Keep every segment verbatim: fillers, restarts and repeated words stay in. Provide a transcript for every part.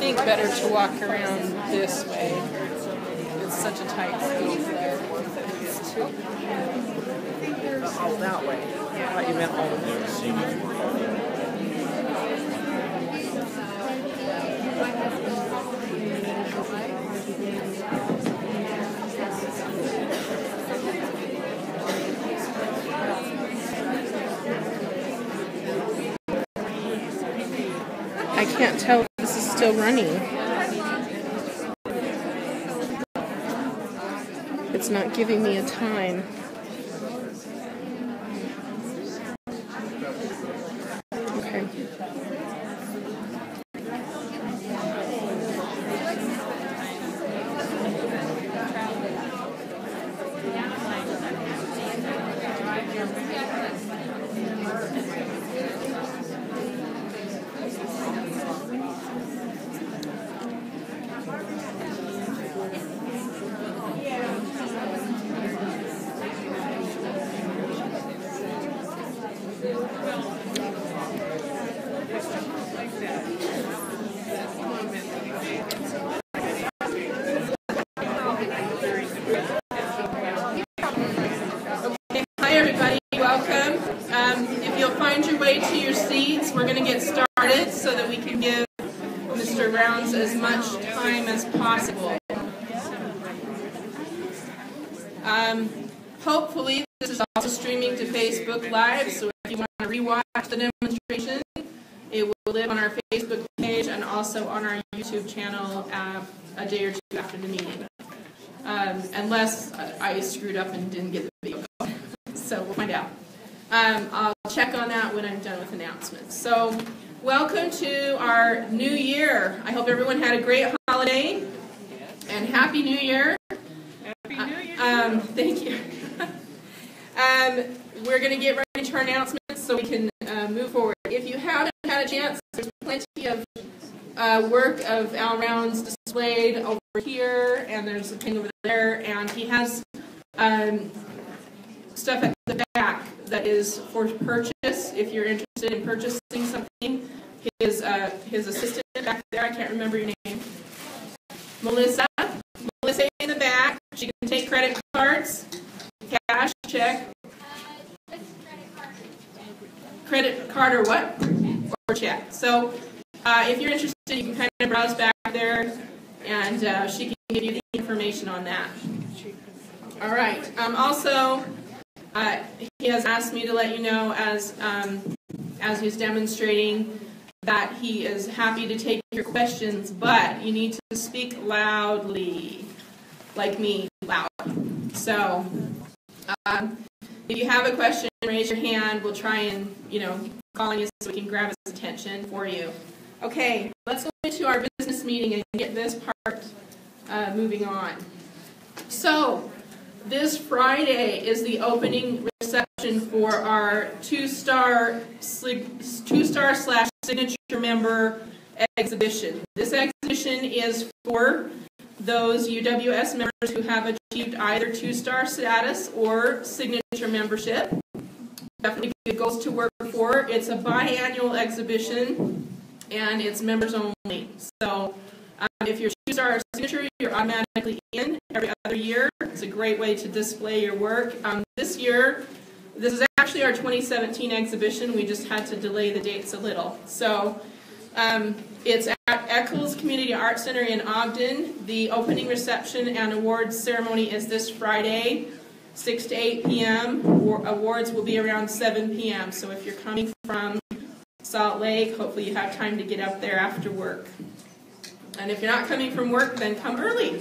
think better to walk around this way. It's such a tight squeeze there. It's too... Oh, that way. I thought you meant all of them. I can't tell if this is still running. It's not giving me a time. Okay. We're going to get started so that we can give Mister Rounds as much time as possible. Um, hopefully this is also streaming to Facebook Live, so if you want to rewatch the demonstration, it will live on our Facebook page and also on our YouTube channel uh, a day or two after the meeting. Um, unless I screwed up and didn't get the video. So we'll find out. Um, I'll check on that when I'm done with announcements. So, welcome to our new year. I hope everyone had a great holiday, and Happy New Year. Happy New Year. Uh, um, thank you. um, we're going to get ready to our announcements so we can uh, move forward. If you haven't had a chance, there's plenty of uh, work of Al Rounds displayed over here, and there's a thing over there, and he has um, stuff at the back that is for purchase if you're interested in purchasing something. His uh, his assistant back there, I can't remember your name, Melissa. Melissa in the back. She can take credit cards, cash, check, credit card or what? Or check. So uh, if you're interested, you can kind of browse back there, and uh, she can give you the information on that. All right. Um, also. Uh, he has asked me to let you know as um, as he's demonstrating that he is happy to take your questions, but you need to speak loudly, like me, loud. So um, if you have a question, raise your hand. We'll try and, you know, call on you so we can grab his attention for you. Okay, let's go into our business meeting and get this part uh, moving on. So, this Friday is the opening reception for our two-star two-star slash signature member exhibition. This exhibition is for those U W S members who have achieved either two-star status or signature membership. Definitely good goals to work for. It's a biannual exhibition, and it's members only. So um, if you're two-star signature, you're automatically in every other year. It's a great way to display your work. Um, this year, this is actually our twenty seventeen exhibition. We just had to delay the dates a little. So um, it's at Eccles Community Arts Center in Ogden. The opening reception and awards ceremony is this Friday, six to eight p m Awards will be around seven p m So if you're coming from Salt Lake, hopefully you have time to get up there after work. And if you're not coming from work, then come early.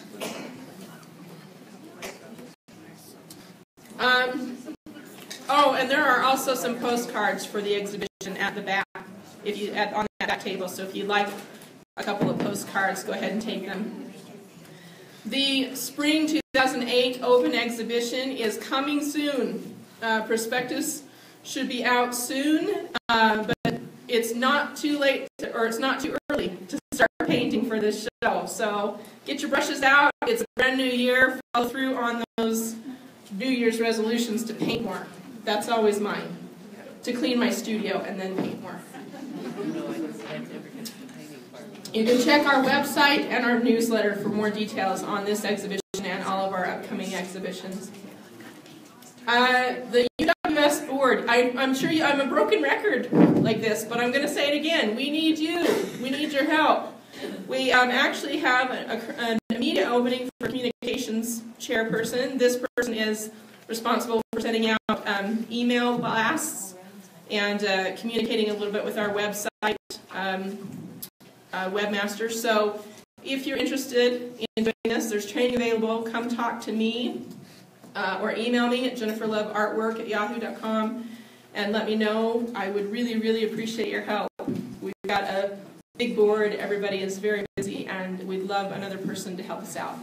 Um, oh, and there are also some postcards for the exhibition at the back, if you at, on that back table. So if you'd like a couple of postcards, go ahead and take them. The Spring two thousand eight Open Exhibition is coming soon. Uh, prospectus should be out soon, uh, but it's not too late, to, or it's not too early to start painting for this show. So get your brushes out. It's a brand new year. Follow through on those New Year's resolutions to paint more. That's always mine. To clean my studio and then paint more. You can check our website and our newsletter for more details on this exhibition and all of our upcoming exhibitions. Uh, the U W S board, I, I'm sure you, I'm a broken record like this, but I'm going to say it again. We need you. We need your help. We um, actually have a, a, a media opening for communications chairperson. This person is responsible for sending out um, email blasts and uh, communicating a little bit with our website um, uh, webmaster. So if you're interested in doing this, there's training available. Come talk to me uh, or email me at jennifer love artwork at yahoo dot com and let me know. I would really, really appreciate your help. We've got a big board. Everybody is very busy, and we'd love another person to help us out.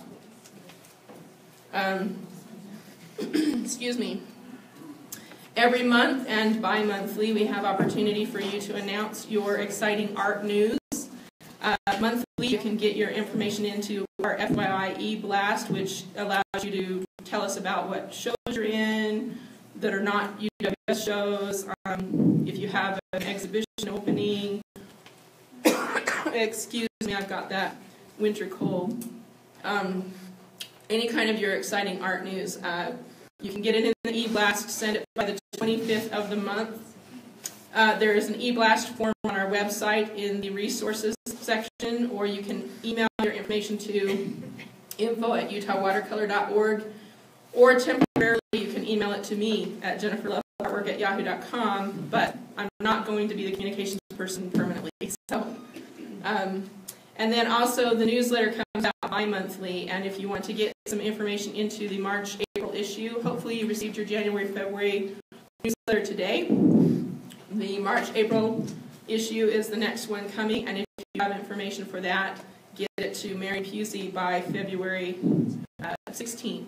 Um, excuse me. Every month and bi-monthly, we have opportunity for you to announce your exciting art news. Uh, monthly, you can get your information into our F Y I e-blast, which allows you to tell us about what shows you're in that are not U W S shows, um, if you have an exhibition opening. Excuse me, I've got that winter cold. Um, any kind of your exciting art news. Uh, you can get it in the e-blast, send it by the twenty-fifth of the month. Uh, there is an e-blast form on our website in the resources section, or you can email your information to info at utah watercolor dot org, or temporarily you can email it to me at jennifer love artwork at yahoo dot com, but I'm not going to be the communications person permanently. So, um, and then also the newsletter comes out bi-monthly, and if you want to get some information into the March April issue, hopefully you received your January February newsletter today. The March April issue is the next one coming, and if you have information for that, get it to Mary Pusey by February uh, sixteenth.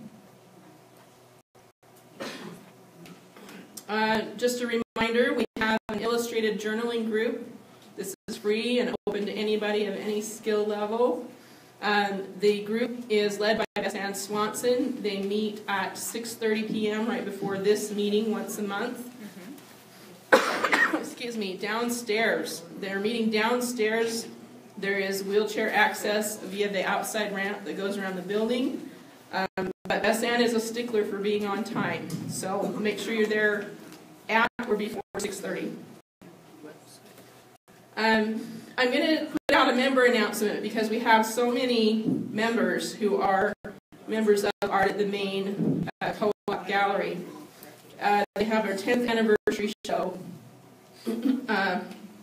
Uh, just a reminder, we have an illustrated journaling group. This is free and open to anybody of any skill level. Um, the group is led by Bess Ann Swanson. They meet at six thirty p m right before this meeting once a month. Mm-hmm. Excuse me, downstairs. They're meeting downstairs. There is wheelchair access via the outside ramp that goes around the building. Um, but Bess Ann is a stickler for being on time, so make sure you're there at or before six thirty. Um, I'm going to put out a member announcement because we have so many members who are members of Art at the Main uh, Co-op Gallery. Uh, they have their tenth anniversary show, uh,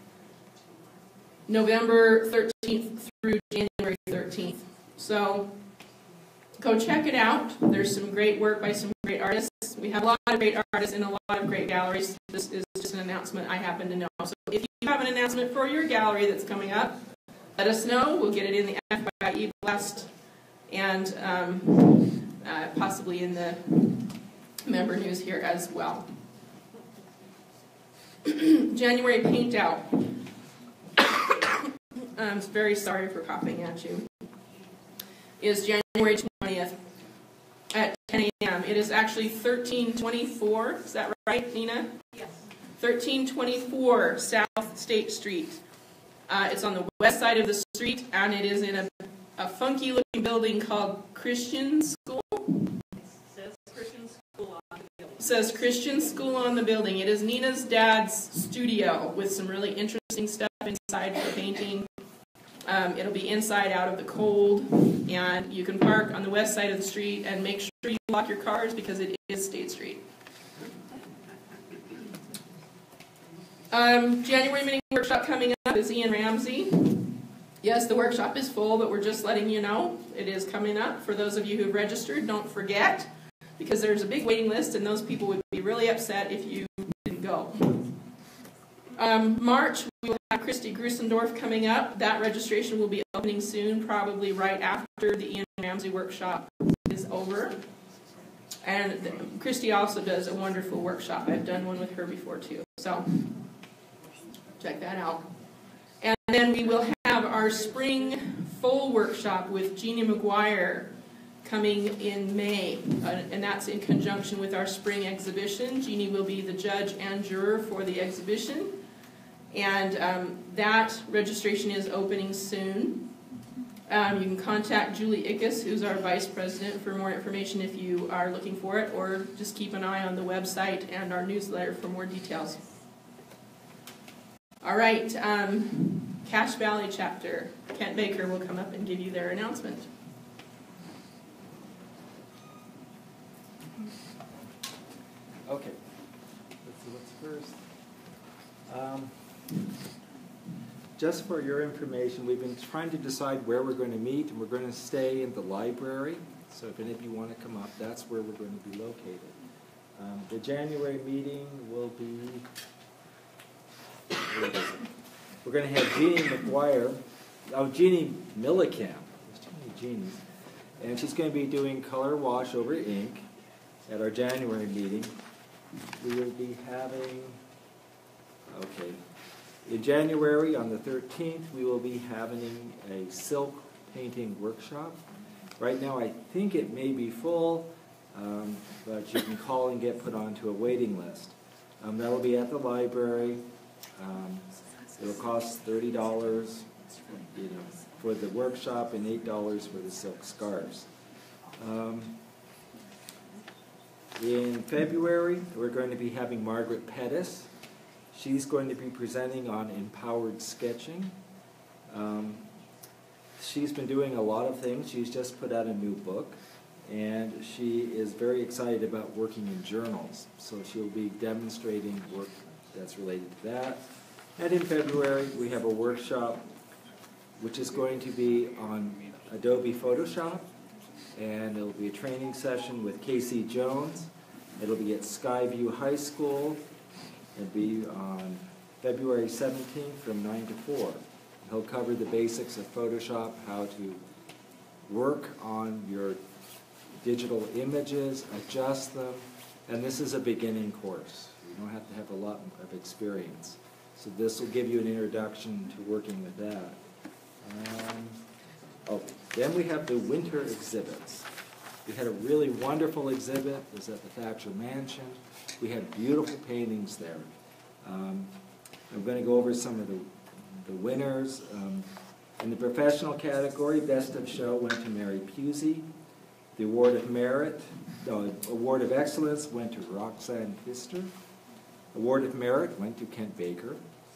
November thirteenth through January thirteenth. So go check it out. There's some great work by some great artists. We have a lot of great artists in a lot of great galleries. This is just an announcement I happen to know. So if you have an announcement for your gallery that's coming up, let us know. We'll get it in the F Y I e-blast and um, uh, possibly in the member news here as well. January paint out. I'm very sorry for coughing at you. Is January twentieth at ten a m It is actually thirteen twenty-four. Is that right, Nina? Yes. thirteen twenty-four South State Street. Uh, it's on the west side of the street, and it is in a, a funky-looking building called Christian School. It says Christian School on the building. It says Christian School on the building. It is Nina's dad's studio with some really interesting stuff inside for painting. Um, it'll be inside out of the cold, and you can park on the west side of the street, and make sure you lock your cars because it is State Street. Um, January mini workshop coming up is Ian Ramsey. Yes, the workshop is full, but we're just letting you know it is coming up. For those of you who've registered, don't forget, because there's a big waiting list, and those people would be really upset if you didn't go. Um, March, we will have Christy Grusendorf coming up. That registration will be opening soon, probably right after the Ian Ramsey workshop is over. And the, Christy also does a wonderful workshop. I've done one with her before too. So check that out. And then we will have our spring full workshop with Jeannie McGuire coming in May. Uh, and that's in conjunction with our spring exhibition. Jeannie will be the judge and juror for the exhibition. And um, that registration is opening soon. Um, you can contact Julie Ickes, who's our vice president, for more information if you are looking for it, or just keep an eye on the website and our newsletter for more details. All right, um, Cache Valley chapter. Kent Baker will come up and give you their announcement. Okay, let's see what's first. Um, just for your information, we've been trying to decide where we're going to meet, and we're going to stay in the library. So if any of you want to come up, that's where we're going to be located. Um, the January meeting will be, where is it? We're going to have Jeannie McGuire, oh, Jeannie Millikamp, there's too many Jeannies, and she's going to be doing color wash over ink at our January meeting. We will be having, okay, in January on the thirteenth, we will be having a silk painting workshop. Right now, I think it may be full, um, but you can call and get put onto a waiting list. Um, that will be at the library. Um, it'll cost thirty dollars, you know, for the workshop and eight dollars for the silk scarves. Um, in February, we're going to be having Margaret Pettis. She's going to be presenting on empowered sketching. Um, she's been doing a lot of things. She's just put out a new book, and she is very excited about working in journals. So she'll be demonstrating work that's related to that. And in February, we have a workshop which is going to be on Adobe Photoshop, and it'll be a training session with Casey Jones. It'll be at Skyview High School. It'll be on February seventeenth from nine to four. He'll cover the basics of Photoshop, how to work on your digital images, adjust them, and this is a beginning course. You don't have to have a lot of experience. So this will give you an introduction to working with that. Um, oh, then we have the winter exhibits. We had a really wonderful exhibit. It was at the Thatcher Mansion. We had beautiful paintings there. Um, I'm going to go over some of the, the winners. Um, in the professional category, Best of Show went to Mary Pusey. The Award of Merit, the Award of Excellence went to Roxanne Pfister. Award of Merit went to Kent Baker.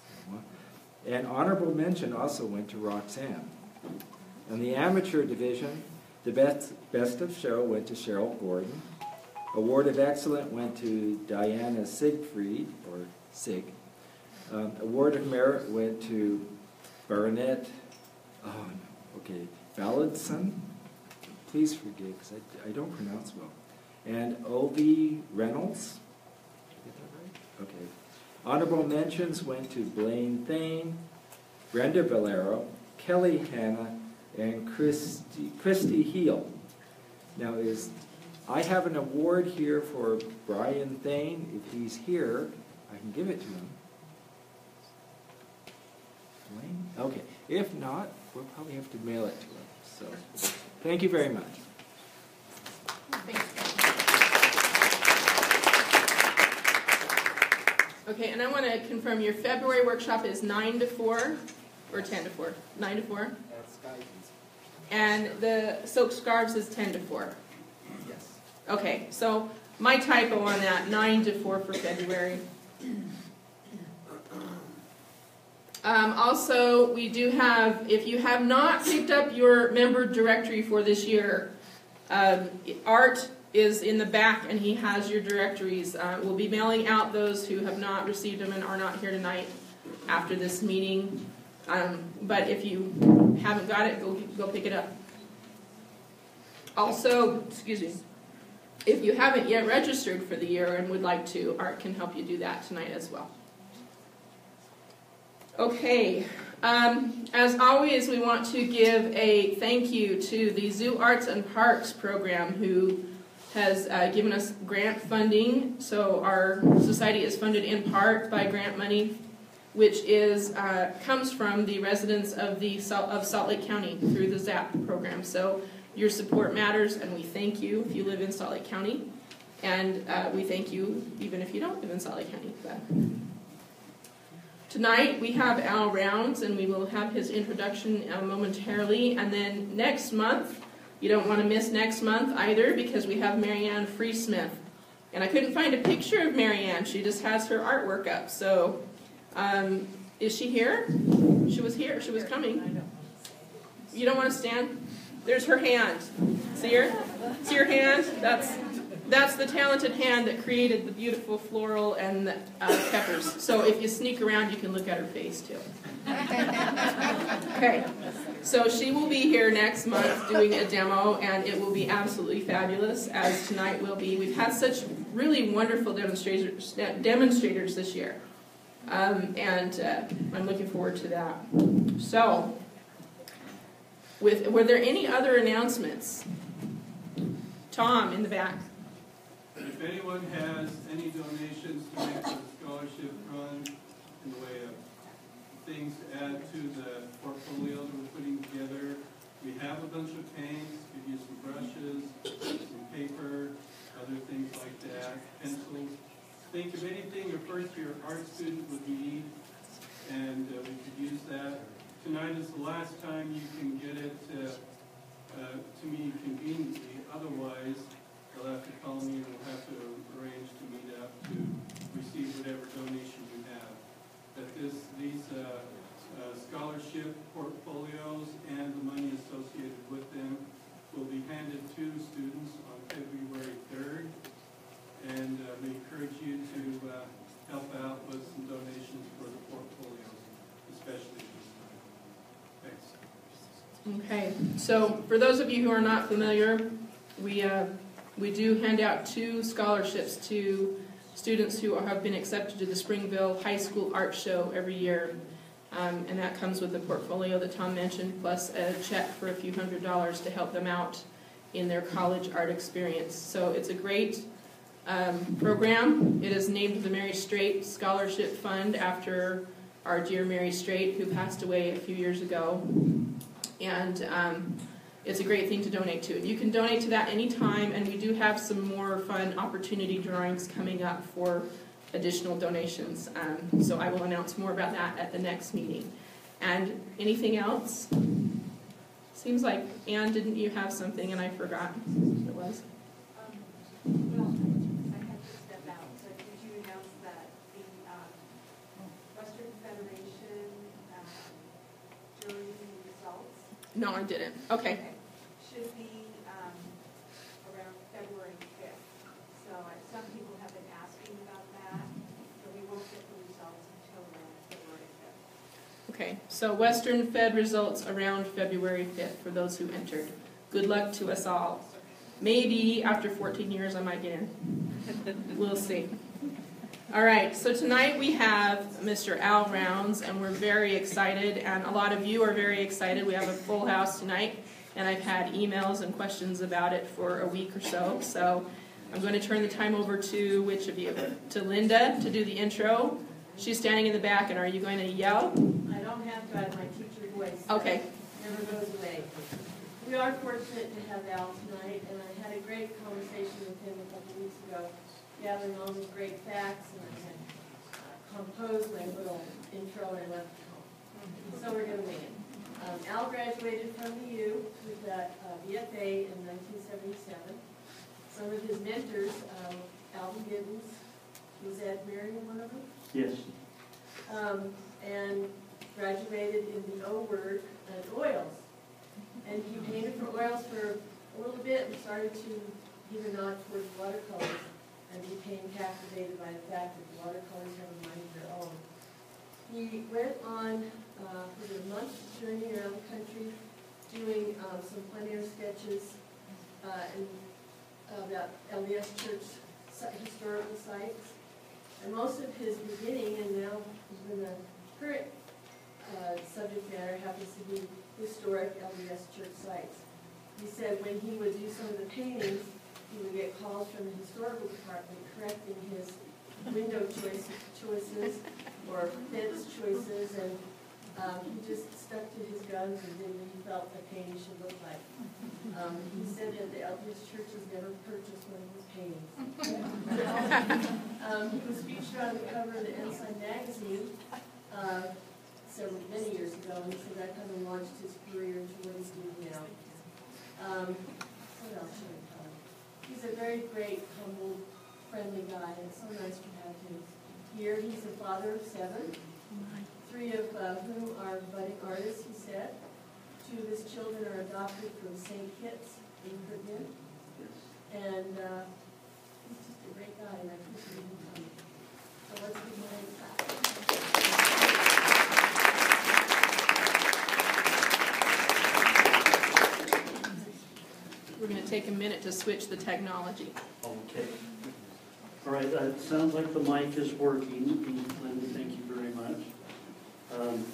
And honorable mention also went to Roxanne. In the amateur division, the best, best of show went to Cheryl Gordon. Award of Excellence went to Diana Siegfried, or Sig. Um, Award of Merit went to Bernadette, oh no, okay, Balladson. Please forgive, because I, I don't pronounce well. And Ovi Reynolds. Did I get that right? Okay. Honorable mentions went to Blaine Thane, Brenda Valero, Kelly Hanna, and Christy, Christy Heel. Now, is I have an award here for Brian Thane. If he's here, I can give it to him. Blaine? Okay. If not, we'll probably have to mail it to him. So, thank you very much. Thanks. Okay, and I want to confirm your February workshop is nine to four, or ten to four? nine to four? That's guidance. And the silk scarves is ten to four? Yes. Okay, so my typo on that, nine to four for February. Um, also, we do have, if you have not picked up your member directory for this year, um, Art is in the back and he has your directories. Uh, we'll be mailing out those who have not received them and are not here tonight after this meeting. Um, but if you haven't got it, go, go pick it up. Also, excuse me, if you haven't yet registered for the year and would like to, Art can help you do that tonight as well. Okay, um, as always, we want to give a thank you to the Zoo Arts and Parks program, who has uh, given us grant funding. So our society is funded in part by grant money, which is uh, comes from the residents of the of Salt Lake County through the ZAP program. So your support matters, and we thank you if you live in Salt Lake County, and uh, we thank you even if you don't live in Salt Lake County. But Tonight we have Al Rounds, and we will have his introduction uh, momentarily. And then next month, you don't want to miss next month either, because we have Marianne Freesmith. And I couldn't find a picture of Marianne. She just has her artwork up. So, um, is she here? She was here. She was coming. You don't want to stand? There's her hand. See her? See her hand? That's that's the talented hand that created the beautiful floral and the uh, peppers. So if you sneak around, you can look at her face too. Okay. So she will be here next month doing a demo, and it will be absolutely fabulous, as tonight will be. We've had such really wonderful demonstrators demonstrators this year, um, and uh, I'm looking forward to that. So, with were there any other announcements? Tom in the back. If anyone has any donations to make to the scholarship fund in the way of things to add to the portfolio that we're putting together, we have a bunch of paints, give you some brushes, some paper, other things like that, pencils. Think of anything a first-year art student would need, and uh, we could use that. Tonight is the last time you can get it uh, uh, to me conveniently. Otherwise, they'll have to call me and we'll have to arrange to meet up to receive whatever donation you have. That this, these uh, uh, scholarship portfolios and the money associated with them will be handed to students on February third. And uh, we encourage you to uh, help out with some donations for the portfolios, especially this time. Thanks. Okay. So for those of you who are not familiar, we uh, we do hand out two scholarships to students who have been accepted to the Springville High School Art Show every year. Um, and that comes with the portfolio that Tom mentioned, plus a check for a few hundred dollars to help them out in their college art experience. So it's a great um, program. It is named the Mary Straight Scholarship Fund after our dear Mary Straight, who passed away a few years ago. And um, it's a great thing to donate to. And you can donate to that anytime, and we do have some more fun opportunity drawings coming up for additional donations. Um, so I will announce more about that at the next meeting. And anything else? Seems like, Anne, didn't you have something and I forgot what it was? Um, well, I had to step out. So did you announce that the um, Western Federation um, jury results? No, I didn't. Okay. Okay. Should be um, around February fifth. So uh, some people have been asking about that, so we won't get the results until around February fifth. Okay, so Western Fed results around February fifth for those who entered. Good luck to us all. Maybe after fourteen years I might get in. We'll see. All right, so tonight we have Mister Al Rounds, and we're very excited, and a lot of you are very excited. We have a full house tonight, and I've had emails and questions about it for a week or so. So I'm going to turn the time over to which of you? To Linda to do the intro. She's standing in the back, and are you going to yell? I don't have to have my teacher voice. Okay. Never goes away. We are fortunate to have Al tonight, and I had a great conversation with him a couple weeks ago, gathering all these great facts, and I had uh, composed my little intro and I left it home. So we're going to wing it. Um, Al graduated from the U with a uh, B F A in nineteen seventy-seven. Some of his mentors, um, Alvin Giddens, was Ed Marion one of them? Yes. Um, and graduated in the O word and oils. And he painted for oils for a little bit and started to give a nod towards watercolors and became captivated by the fact that the watercolors have a mind of their own. He went on uh, for a month journey around the country doing um, some plein air sketches uh, and, uh, about L D S Church historical sites. And most of his beginning, and now in the current uh, subject matter, happens to be historic L D S church sites. He said when he would do some of the paintings, he would get calls from the historical department correcting his window choice, choices or fence choices, and um, he just stuck to his guns and did what he felt the painting should look like. Um, he said that the L D S churches never purchased one of his paintings. um, he was featured on the cover of the Ensign magazine uh, several, many years ago, and so that kind of launched his career into what he's doing now. Um, what else should I tell you? He's a very great, humble, friendly guy, and it's so nice to have him here. He's a father of seven, three of uh, whom are budding artists, he said. Two of his children are adopted from Saint Kitts in Caribbean. And uh, he's just a great guy, and I appreciate him coming. So let's give him a hand clap. We're going to take a minute to switch the technology. Okay. All right, uh, it sounds like the mic is working. Linda, thank you very much. Um,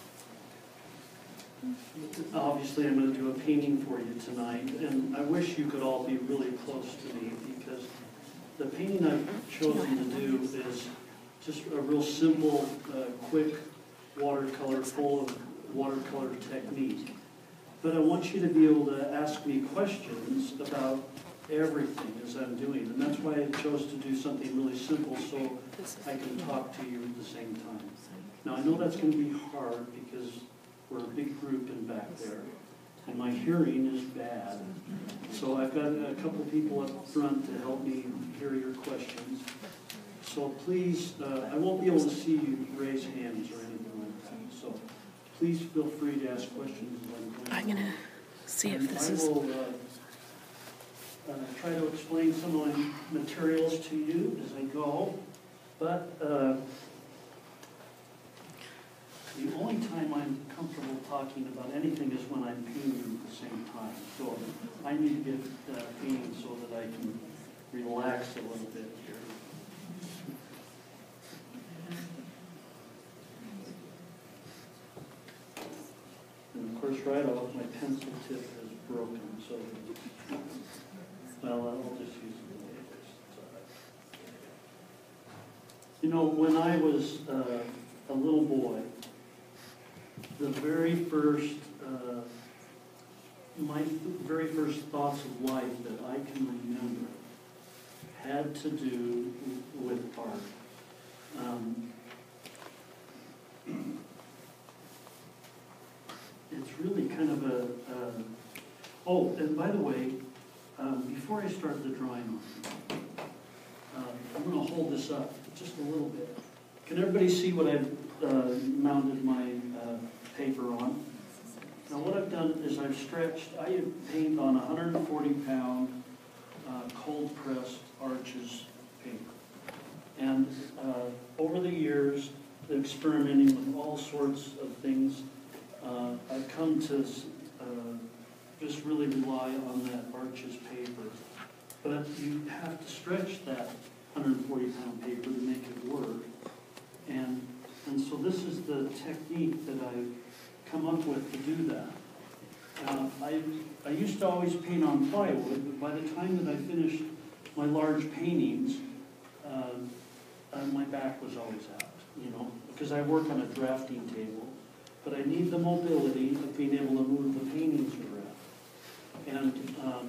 obviously, I'm going to do a painting for you tonight, and I wish you could all be really close to me, because the painting I've chosen to do is just a real simple, uh, quick watercolor, full of watercolor technique. But I want you to be able to ask me questions about everything as I'm doing. And that's why I chose to do something really simple, so I can talk to you at the same time. Now, I know that's going to be hard because we're a big group in back there, and my hearing is bad. So I've got a couple people up front to help me hear your questions. So please, uh, I won't be able to see you raise hands or anything like that. So please feel free to ask questions as I'm going. I'm going to see if this I is... will uh, uh, try to explain some of my materials to you as I go, but uh, the only time I'm comfortable talking about anything is when I'm painting at the same time. So I need to get uh, painting so that I can relax a little bit here. And of course, right off, my pencil tip is broken, so, well, I'll just use it the way it is. It's all right. You know, when I was uh, a little boy, the very first, uh, my very first thoughts of life that I can remember had to do with art. Um, It's really kind of a, uh, oh, and by the way, um, before I start the drawing, uh, I'm going to hold this up just a little bit. Can everybody see what I've uh, mounted my uh, paper on? Now what I've done is I've stretched, I have painted on one hundred forty pound uh, cold pressed Arches paper. And uh, over the years, experimenting with all sorts of things, Uh, I've come to uh, just really rely on that Arches paper. But you have to stretch that one hundred forty pound paper to make it work. And, and so this is the technique that I've come up with to do that. Uh, I, I used to always paint on plywood, but by the time that I finished my large paintings, uh, uh, my back was always out, you know, because I work on a drafting table. But I need the mobility of being able to move the paintings around. And um,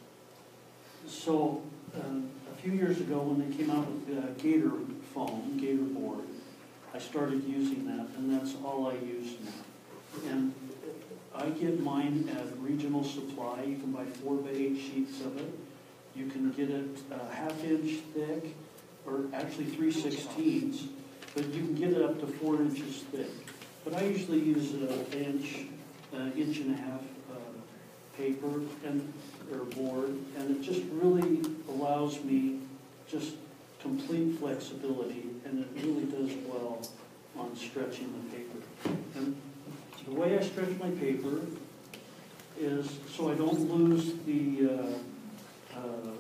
so uh, a few years ago when they came out with uh, Gator foam, Gator board, I started using that, and that's all I use now. And I get mine at Regional Supply. You can buy four by eight sheets of it. You can get it a half inch thick, or actually three sixteenths, but you can get it up to four inches thick. But I usually use an inch, uh, inch and a half uh, paper and or board, and it just really allows me just complete flexibility, and it really does well on stretching the paper. And the way I stretch my paper is so I don't lose the uh, uh,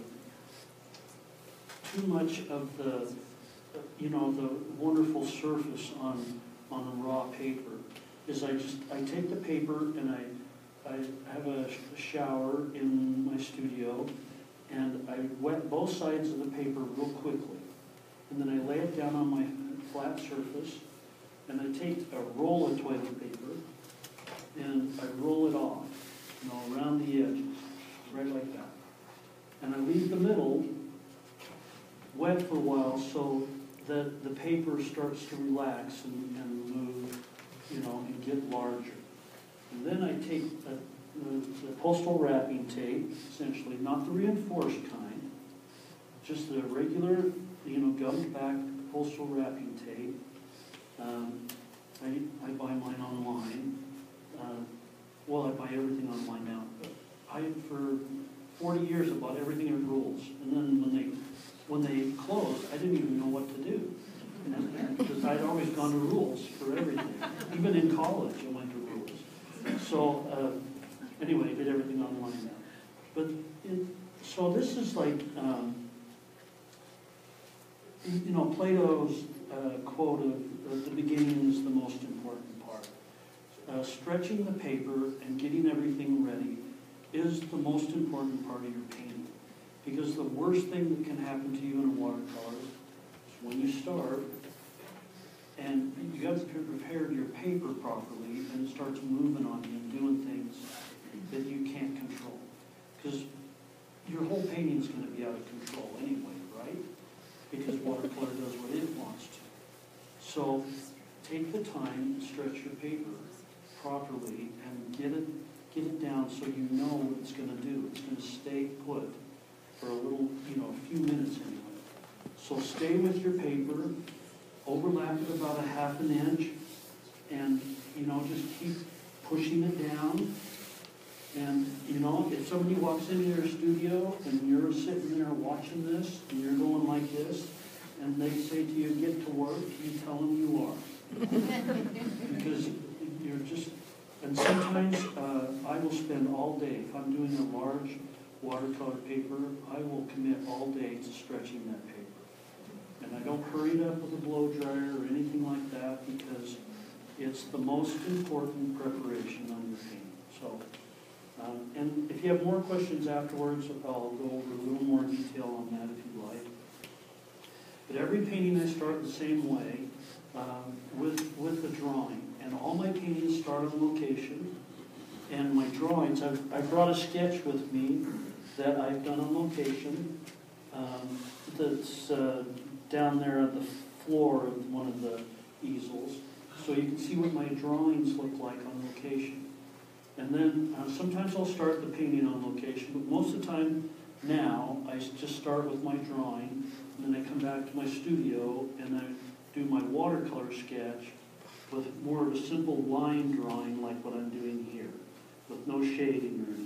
too much of the, you know, the wonderful surface on. on the raw paper, is I just, I take the paper and I, I have a shower in my studio, and I wet both sides of the paper real quickly. And then I lay it down on my flat surface, and I take a roll of toilet paper, and I roll it off, you know, around the edges, right like that. And I leave the middle wet for a while, so the, the paper starts to relax and, and move, you know, and get larger. And then I take a, the, the postal wrapping tape, essentially, not the reinforced kind, just the regular, you know, gummed back postal wrapping tape. Um, I, I buy mine online. Uh, well, I buy everything online now. I, for forty years, I bought everything at Rules. And then when they, when they closed, I didn't even know what to do. Because I'd always gone to Rules for everything. Even in college, I went to Rules. So, uh, anyway, I did everything online now. But, it, so this is like, um, you know, Plato's uh, quote of uh, the beginning is the most important part. Uh, stretching the paper and getting everything ready is the most important part of your painting. Because the worst thing that can happen to you in a watercolor is when you start and you haven't prepared your paper properly and it starts moving on you and doing things that you can't control. Because your whole painting is going to be out of control anyway, right? Because watercolor does what it wants to. So take the time, stretch your paper properly, and get it get it down so you know what it's going to do. It's going to stay put for a little, you know, a few minutes anyway. So stay with your paper, overlap it about a half an inch, and, you know, just keep pushing it down. And, you know, if somebody walks into your studio and you're sitting there watching this and you're going like this, and they say to you, get to work, you tell them you are. Because you're just, and sometimes uh, I will spend all day, if I'm doing a large watercolor paper, I will commit all day to stretching that paper. And I don't hurry it up with a blow dryer or anything like that because it's the most important preparation on your painting. So. Um, and if you have more questions afterwards, I'll go over a little more detail on that if you'd like. But every painting I start the same way um, with, with the drawing. And all my paintings start on location. And my drawings, I've, I've brought a sketch with me that I've done on location um, that's uh, down there at the floor of one of the easels. So you can see what my drawings look like on location. And then uh, sometimes I'll start the painting on location, but most of the time now I just start with my drawing, and then I come back to my studio and I do my watercolor sketch with more of a simple line drawing like what I'm doing here, with no shading or anything.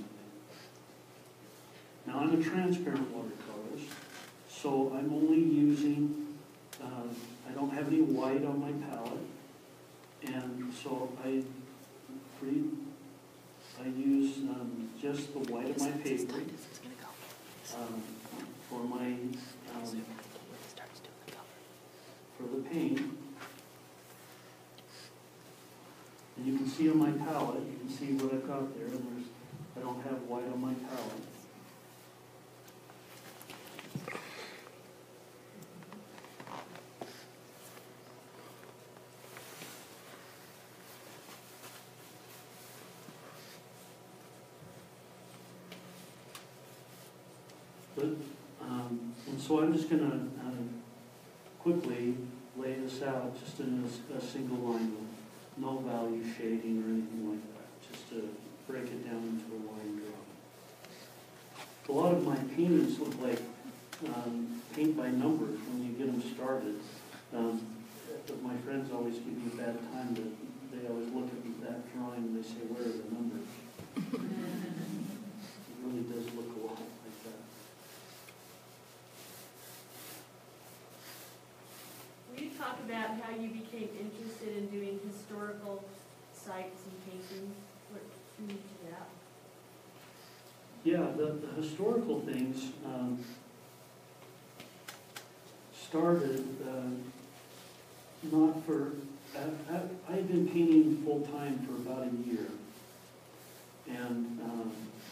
Now I'm a transparent watercolorist, so I'm only using, uh, I don't have any white on my palette, and so I pretty I use um, just the white of my paper um, for my um, for the paint. And you can see on my palette, you can see what I've got there. And there's, I don't have white on my palette. But, um, and so I'm just going to uh, quickly lay this out just in a, a single line with no value shading or anything like that, just to break it down into a line drawing. A lot of my paintings look like um, paint by numbers when you get them started. Um, but my friends always give me a bad time that they always look at that drawing and they say, where are the numbers? It really does look a lot like that. Will you talk about how you became interested in doing historical sites and paintings? What drew you to that? Yeah, the, the historical things um, started uh, not for, I, I, I had been painting full-time for about a year. And um,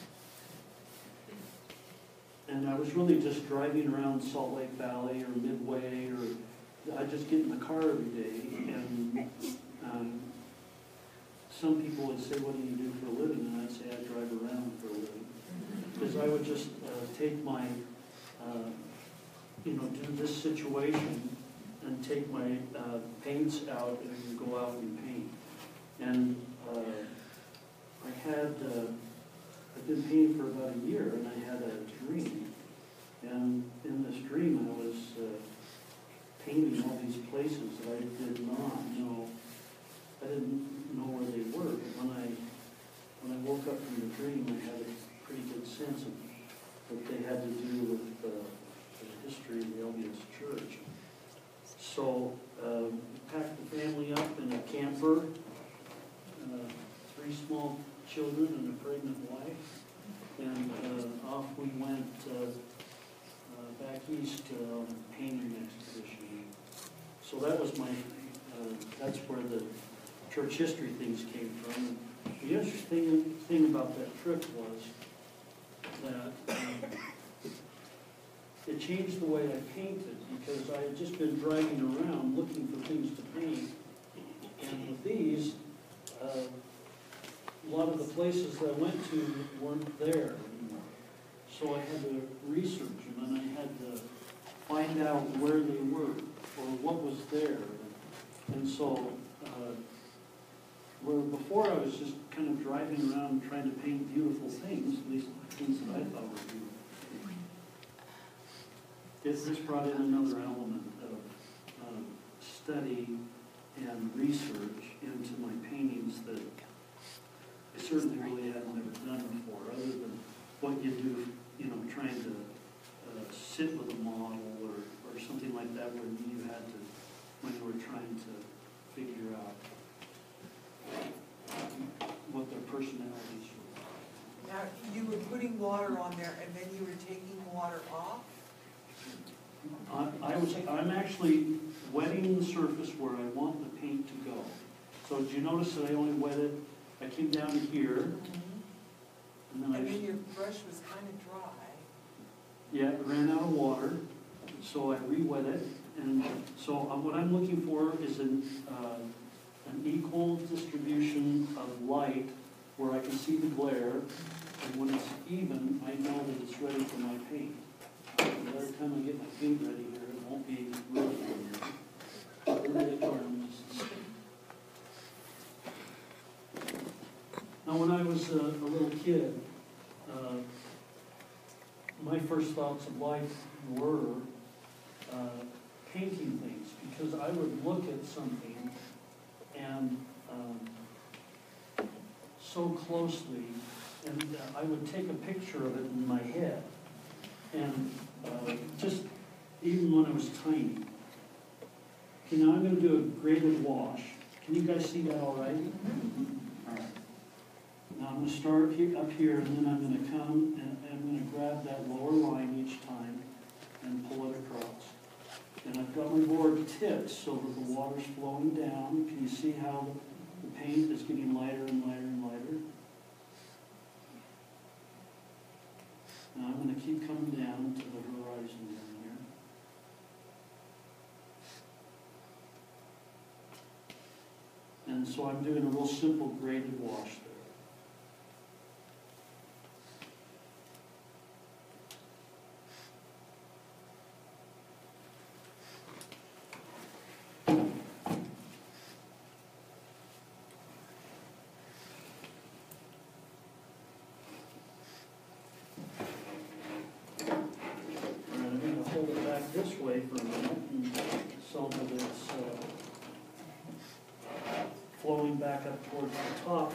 and I was really just driving around Salt Lake Valley or Midway, or I'd just get in the car every day, and um, some people would say, what do you do for a living? And I'd say, I drive around for a living. Because I would just uh, take my, uh, you know, do this situation and take my uh, paints out and go out and paint. And uh, I had, uh, I've been painting for about a year, and I had a dream. And in this dream, I was uh, painting all these places that I did not know. I didn't know where they were, but when I when I woke up from the dream, I had a pretty good sense of what they had to do with uh, the history of the L D S Church. So uh, we packed the family up in a camper, uh, three small children and a pregnant wife, and uh, off we went uh, uh, back east uh, on a painting expedition. So that was my, uh, that's where the church history things came from. The interesting thing about that trip was that um, it changed the way I painted, because I had just been driving around looking for things to paint. And with these, uh, a lot of the places that I went to weren't there anymore. So I had to research them, and I had to find out where they were or what was there. And so, uh, where before I was just kind of driving around trying to paint beautiful things, at least things that I thought were beautiful. This, this brought in another element of uh, study and research into my paintings that I certainly really had never done before, other than what you do, you know, trying to uh, sit with a model or, or something like that when you had to, when you were trying to figure out what their personalities were. Now, you were putting water on there and then you were taking water off? I, I was, I'm actually wetting the surface where I want the paint to go. So did you notice that I only wetted, I came down to here, Mm-hmm. and then I And just, then your brush was kind of dry. yeah, it ran out of water, so I re-wet it. And so uh, what I'm looking for is an, uh, an equal distribution of light where I can see the glare, and when it's even, I know that it's ready for my paint. And by the time I get my paint ready here, it won't be really good. Now, when I was a, a little kid, uh, my first thoughts of life were uh, painting things, because I would look at something and um, so closely, and uh, I would take a picture of it in my head. And uh, just even when I was tiny. Okay, now I'm going to do a graded wash. Can you guys see that all right? All right. Now I'm going to start here, up here, and then I'm going to come and I'm going to grab that lower line each time and pull it across. And I've got my board tipped so that the water's flowing down. Can you see how the paint is getting lighter and lighter and lighter? Now I'm going to keep coming down to the horizon down here. And so I'm doing a real simple graded wash there. This way for a minute, and so that it's uh, flowing back up towards the top.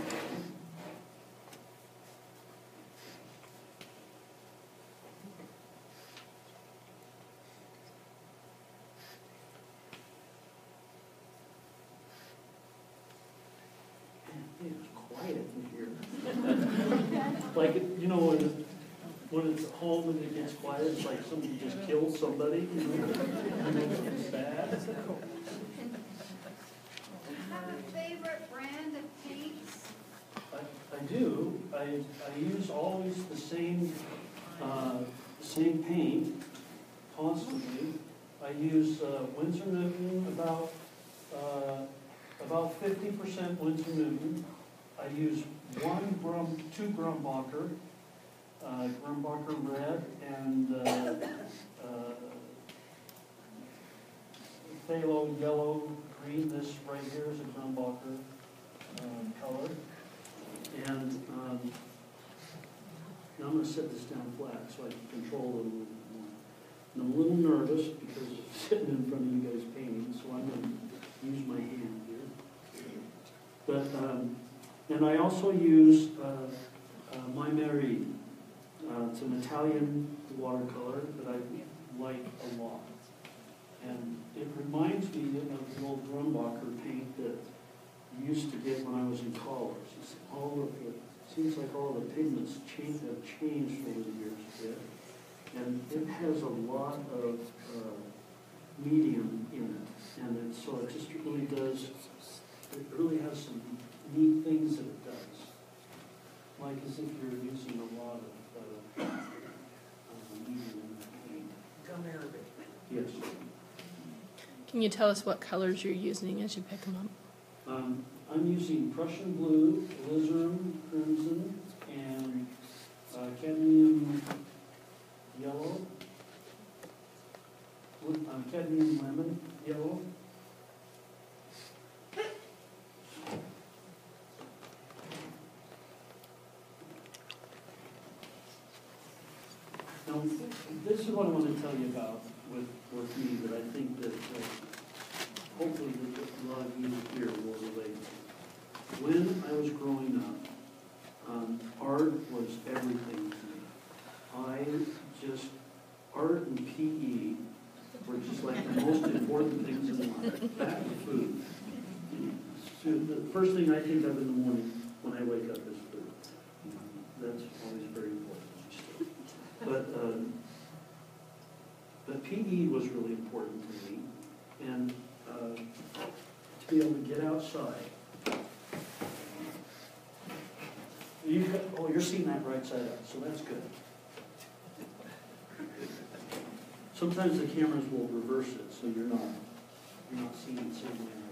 Man, it's quiet in here. Like, you know, when it, when it's home and it gets quiet, it's like somebody just killed somebody, you know, and it's bad. Do you have a favorite brand of paints? I, I do. I, I use always the same, uh, same paint constantly. I use uh, Winsor Newton, about, uh, about fifty percent Winsor Newton. I use one Grum, two Grumbacher. Uh, Grumbacher red, and uh, uh, phthalo yellow green. This right here is a Grumbacher um, color. And um, now I'm going to set this down flat so I can control it a little bit more. And I'm a little nervous because I'm sitting in front of you guys painting, so I'm going to use my hand here. But, um, and I also use uh, uh, My Marie. Uh, it's an Italian watercolor that I like a lot. And it reminds me of the old Grumbacher paint that you used to get when I was in college. It's all of the, seems like all the pigments change, have changed over the years a bit. And it has a lot of uh, medium in it. And it, so it just really does, it really has some neat things that it does. Like as if you're using a lot of uh, uh, medium in that paint. Come here a bit. Yes. Can you tell us what colors you're using as you pick them up? Um, I'm using Prussian blue, alizarin crimson, and uh, cadmium yellow, uh, cadmium lemon yellow. Now, this is what I want to tell you about with, with me that I think that uh, hopefully that a lot of you here will relate to. When I was growing up, um, art was everything to me. I just, art and P E were just like the most important things in life. That and food. So the first thing I think of in the morning when I wake up is food. That's always very important. But, um, but P E was really important to me. And uh, to be able to get outside. You got, oh, you're seeing that right side up, so that's good. Sometimes the cameras will reverse it, so you're not, you're not seeing it the same way.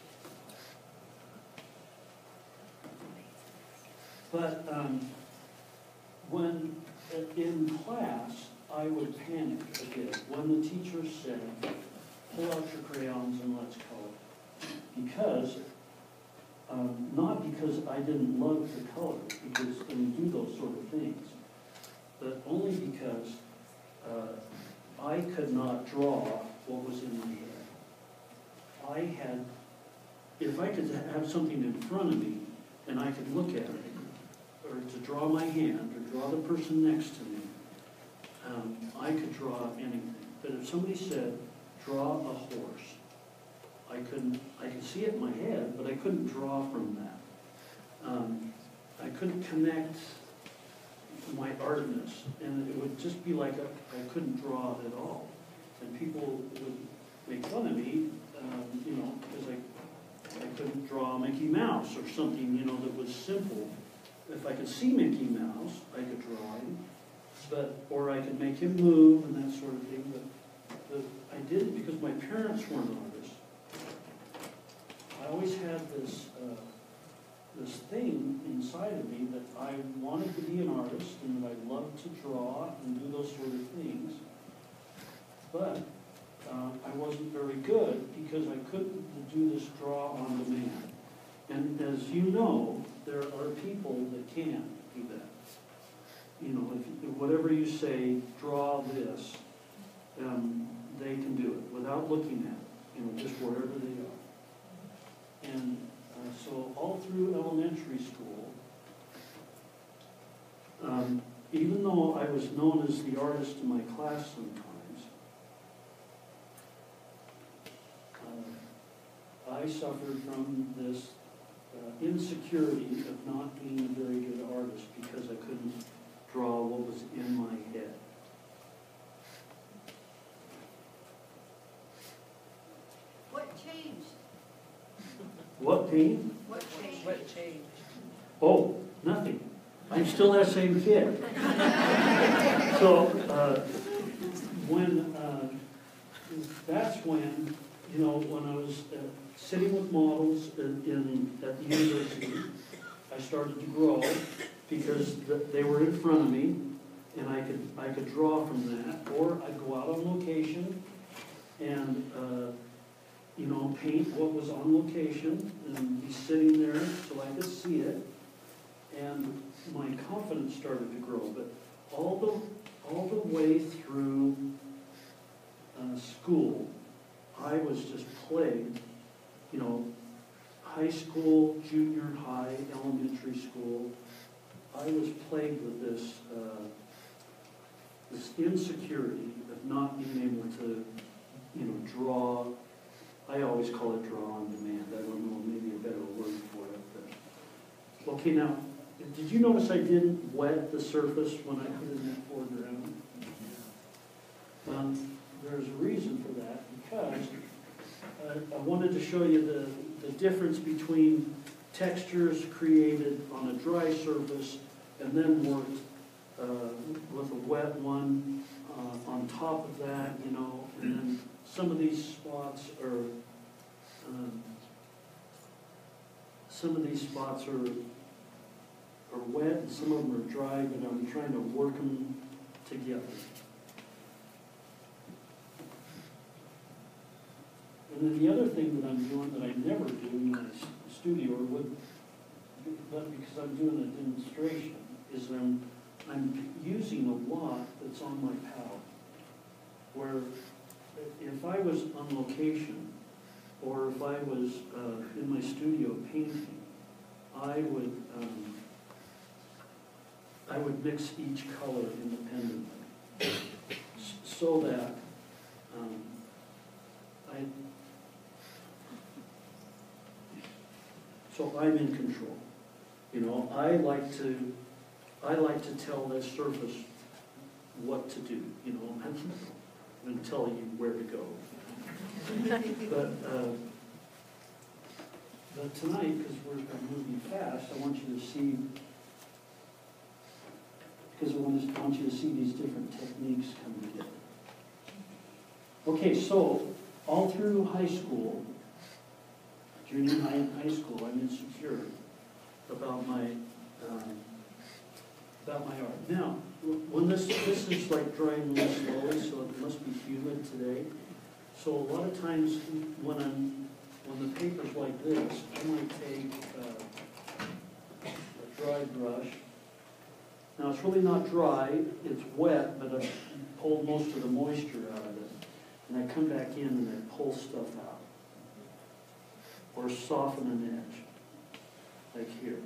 But um, when in class, I would panic a bit when the teacher said, pull out your crayons and let's color. Because, um, not because I didn't love to color, because and do those sort of things, but only because uh, I could not draw what was in my head. I had, if I could have something in front of me and I could look at it, or to draw my hand, or draw the person next to me, um, I could draw anything. But if somebody said, draw a horse, I couldn't, I could see it in my head, but I couldn't draw from that. Um, I couldn't connect my artness, and it would just be like a, I couldn't draw at all. And people would make fun of me, um, you know, because I, I couldn't draw Mickey Mouse or something, you know, that was simple. If I could see Mickey Mouse, I could draw him, but, or I could make him move and that sort of thing, but, but I did it because my parents weren't artists. I always had this, uh, this thing inside of me that I wanted to be an artist and that I loved to draw and do those sort of things, but uh, I wasn't very good because I couldn't do this draw on demand. And as you know, there are people that can do that. You know, if, whatever you say, draw this, um, they can do it without looking at it, you know, just wherever they are. And uh, so all through elementary school, um, even though I was known as the artist in my class sometimes, uh, I suffered from this Uh, insecurity of not being a very good artist because I couldn't draw what was in my head. What changed? What, Pete? What changed? What changed? Oh, nothing. I'm still that same kid. So, uh, when, uh, that's when, you know, when I was uh, sitting with models in, in, at the university, I started to grow because th they were in front of me and I could, I could draw from that, or I'd go out on location and uh, you know, paint what was on location and be sitting there so I could see it. And my confidence started to grow, but all the, all the way through uh, school, I was just plagued, you know, high school, junior high, elementary school. I was plagued with this, uh, this insecurity of not being able to, you know, draw. I always call it draw on demand. I don't know, maybe a better word for it. But. Okay, now, did you notice I didn't wet the surface when I put in that foreground? Um, there's a reason for that, because uh, I wanted to show you the, the difference between textures created on a dry surface and then worked uh, with a wet one uh, on top of that, you know, and then some of these spots are, um, some of these spots are, are wet and some of them are dry, but I'm trying to work them together. And then the other thing that I'm doing that I never do in my studio, or would, but because I'm doing a demonstration, is I'm, I'm using a lot that's on my palette. Where if I was on location, or if I was uh, in my studio painting, I would um, I would mix each color independently, so that um, I so I'm in control. You know, I like to I like to tell that surface what to do. You know, I'm going to tell you where to go. but uh, but tonight, because we're moving fast, I want you to see. Because I want, to, I want you to see these different techniques come together. Okay, so all through high school, junior high and high school, I'm insecure about my um, about my art. Now, when this this is like drying really slowly, so it must be humid today. So a lot of times when I'm when the paper's like this, I might take uh, a dry brush. Now, it's really not dry, it's wet, but I've pulled most of the moisture out of it. And I come back in and I pull stuff out. Or soften an edge, like here.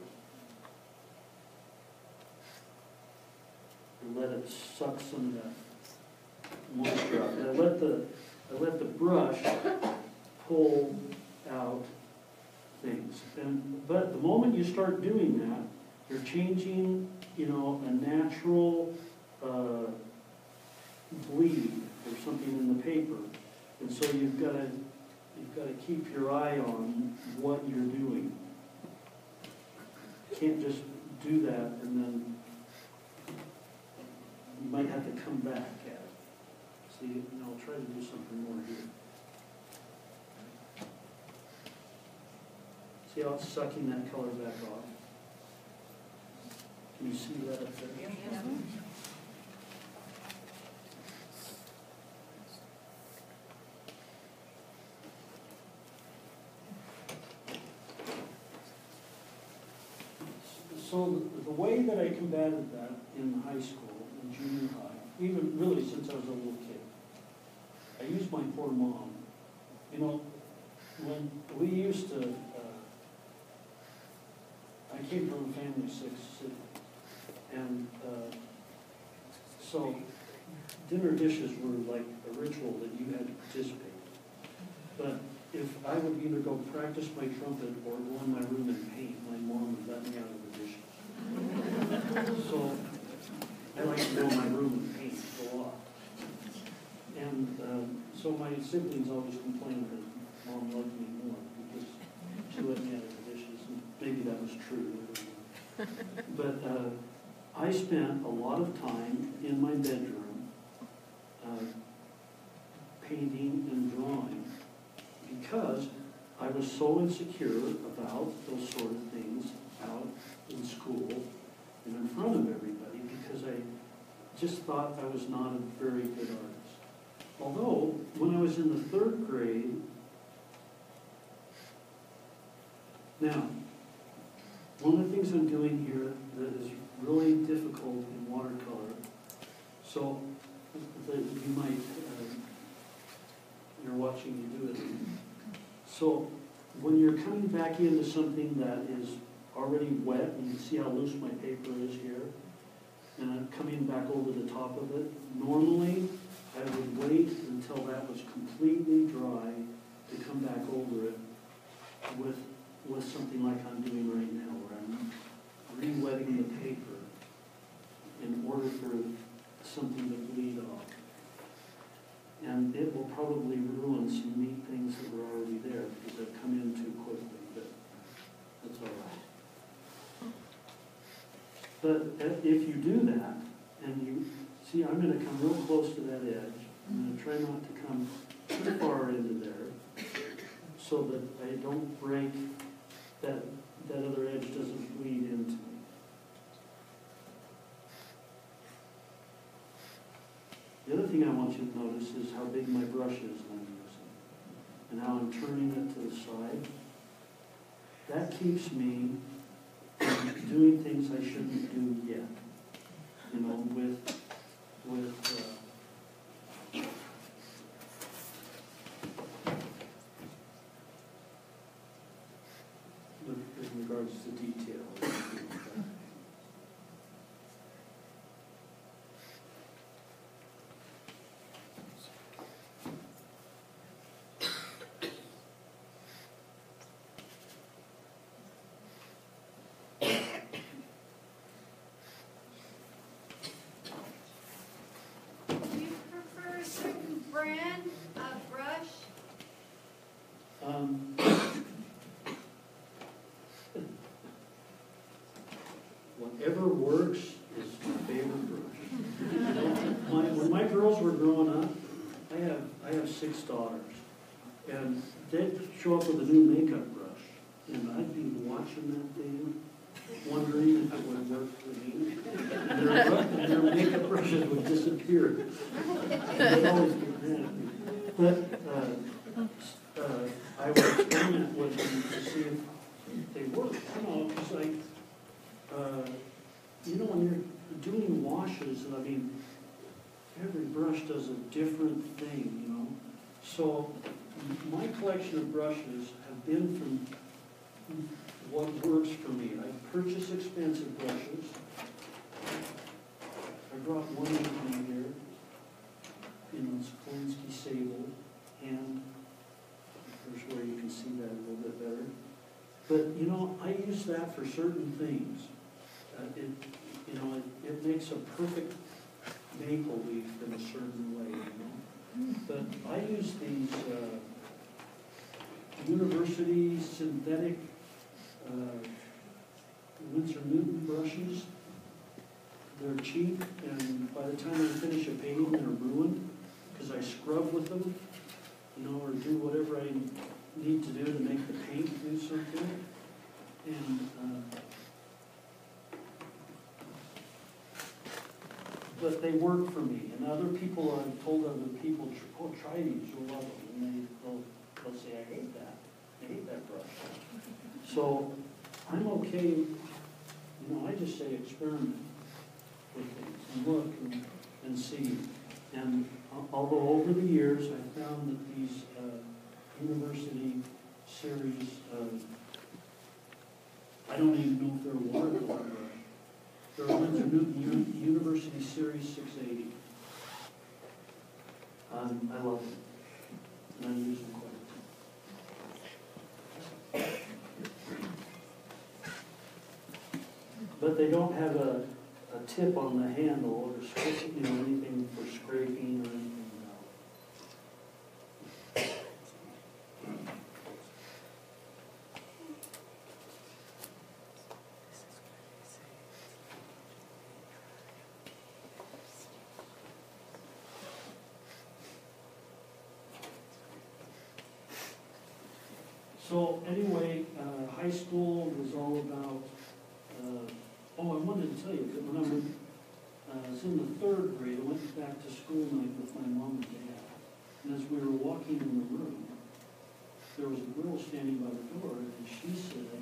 And let it suck some of that moisture out. And I let the, I let the brush pull out things. And, but the moment you start doing that, you're changing, you know, a natural uh, bleed or something in the paper, and so you've got to you've got to keep your eye on what you're doing. You can't just do that and then you might have to come back at it. See, and I'll try to do something more here. See how it's sucking that color back off? Can you see that up there? Yeah. So the, the way that I combated that in high school, in junior high, even really since I was a little kid, I used my poor mom. You know, when we used to, uh, I came from a family of six, and uh, so dinner dishes were like a ritual that you had to participate. But if I would either go practice my trumpet or go in my room and paint, my mom would let me out of the dishes. So I like to go in my room and paint a lot. And um, so my siblings always complained that mom loved me more because she let me out of the dishes. And maybe that was true. But uh, I spent a lot of time in my bedroom uh, painting and drawing because I was so insecure about those sort of things out in school and in front of everybody because I just thought I was not a very good artist. Although, when I was in the third grade, Now, one of the things I'm doing here that is really difficult in watercolor, so that you might, uh, you're watching me do it. So when you're coming back into something that is already wet, and you can see how loose my paper is here, and I'm coming back over the top of it, normally I would wait until that was completely dry to come back over it with, with something like I'm doing right now, where I'm re-wetting the paper in order for something to bleed off. And it will probably ruin some neat things that were already there because they've come in too quickly, but that's all right. But if you do that, and you, see, I'm gonna come real close to that edge. I'm gonna try not to come too far into there so that I don't break, that, that other edge doesn't bleed into me. The other thing I want you to notice is how big my brush is that I'm using and how I'm turning it to the side. That keeps me from doing things I shouldn't do yet, you know, with, with, uh, with, with regards to detail. Do you prefer a certain brand of brush? Um, whatever works is my favorite brush. My, when my girls were growing up, I have I have six daughters, and they'd show up with a new makeup brush, and I'd be watching that thing, wondering if it would work for me. And their, and their makeup brushes would disappear. They'd always get mad at me. But uh, uh, I would experiment with them to see if they work. You know, it's like, uh, you know, when you're doing washes, I mean, every brush does a different thing, you know. So my collection of brushes have been from what works for me. I purchase expensive brushes. I brought one with me here. You know, it's Kolinsky Sable, and there's where you can see that a little bit better. But, you know, I use that for certain things. Uh, it, you know, it, it makes a perfect maple leaf in a certain way, you know. But I use these uh, University synthetic uh, Winsor Newton brushes. They're cheap, and by the time I finish a painting, they're ruined because I scrub with them, you know, or do whatever I need to do to make the paint do something. And uh, but they work for me. And other people, I've told other people, oh, try these, you'll love them. And they, they'll, they'll say, I hate that. I hate that brush. So I'm okay, you know, I just say experiment with things and look and, and see. And although over the years I found that these uh, university series, uh, I don't even know if they're watercolor brush. They're Winsor Newton University Series six eighty. Um, I love them, and I use them quite a bit. But they don't have a, a tip on the handle or scraping, you know, anything for scraping or anything. So anyway, uh, high school was all about, uh, oh, I wanted to tell you, that when I was, uh, was in the third grade, I went back to school night with my mom and dad. And as we were walking in the room, there was a girl standing by the door, and she said,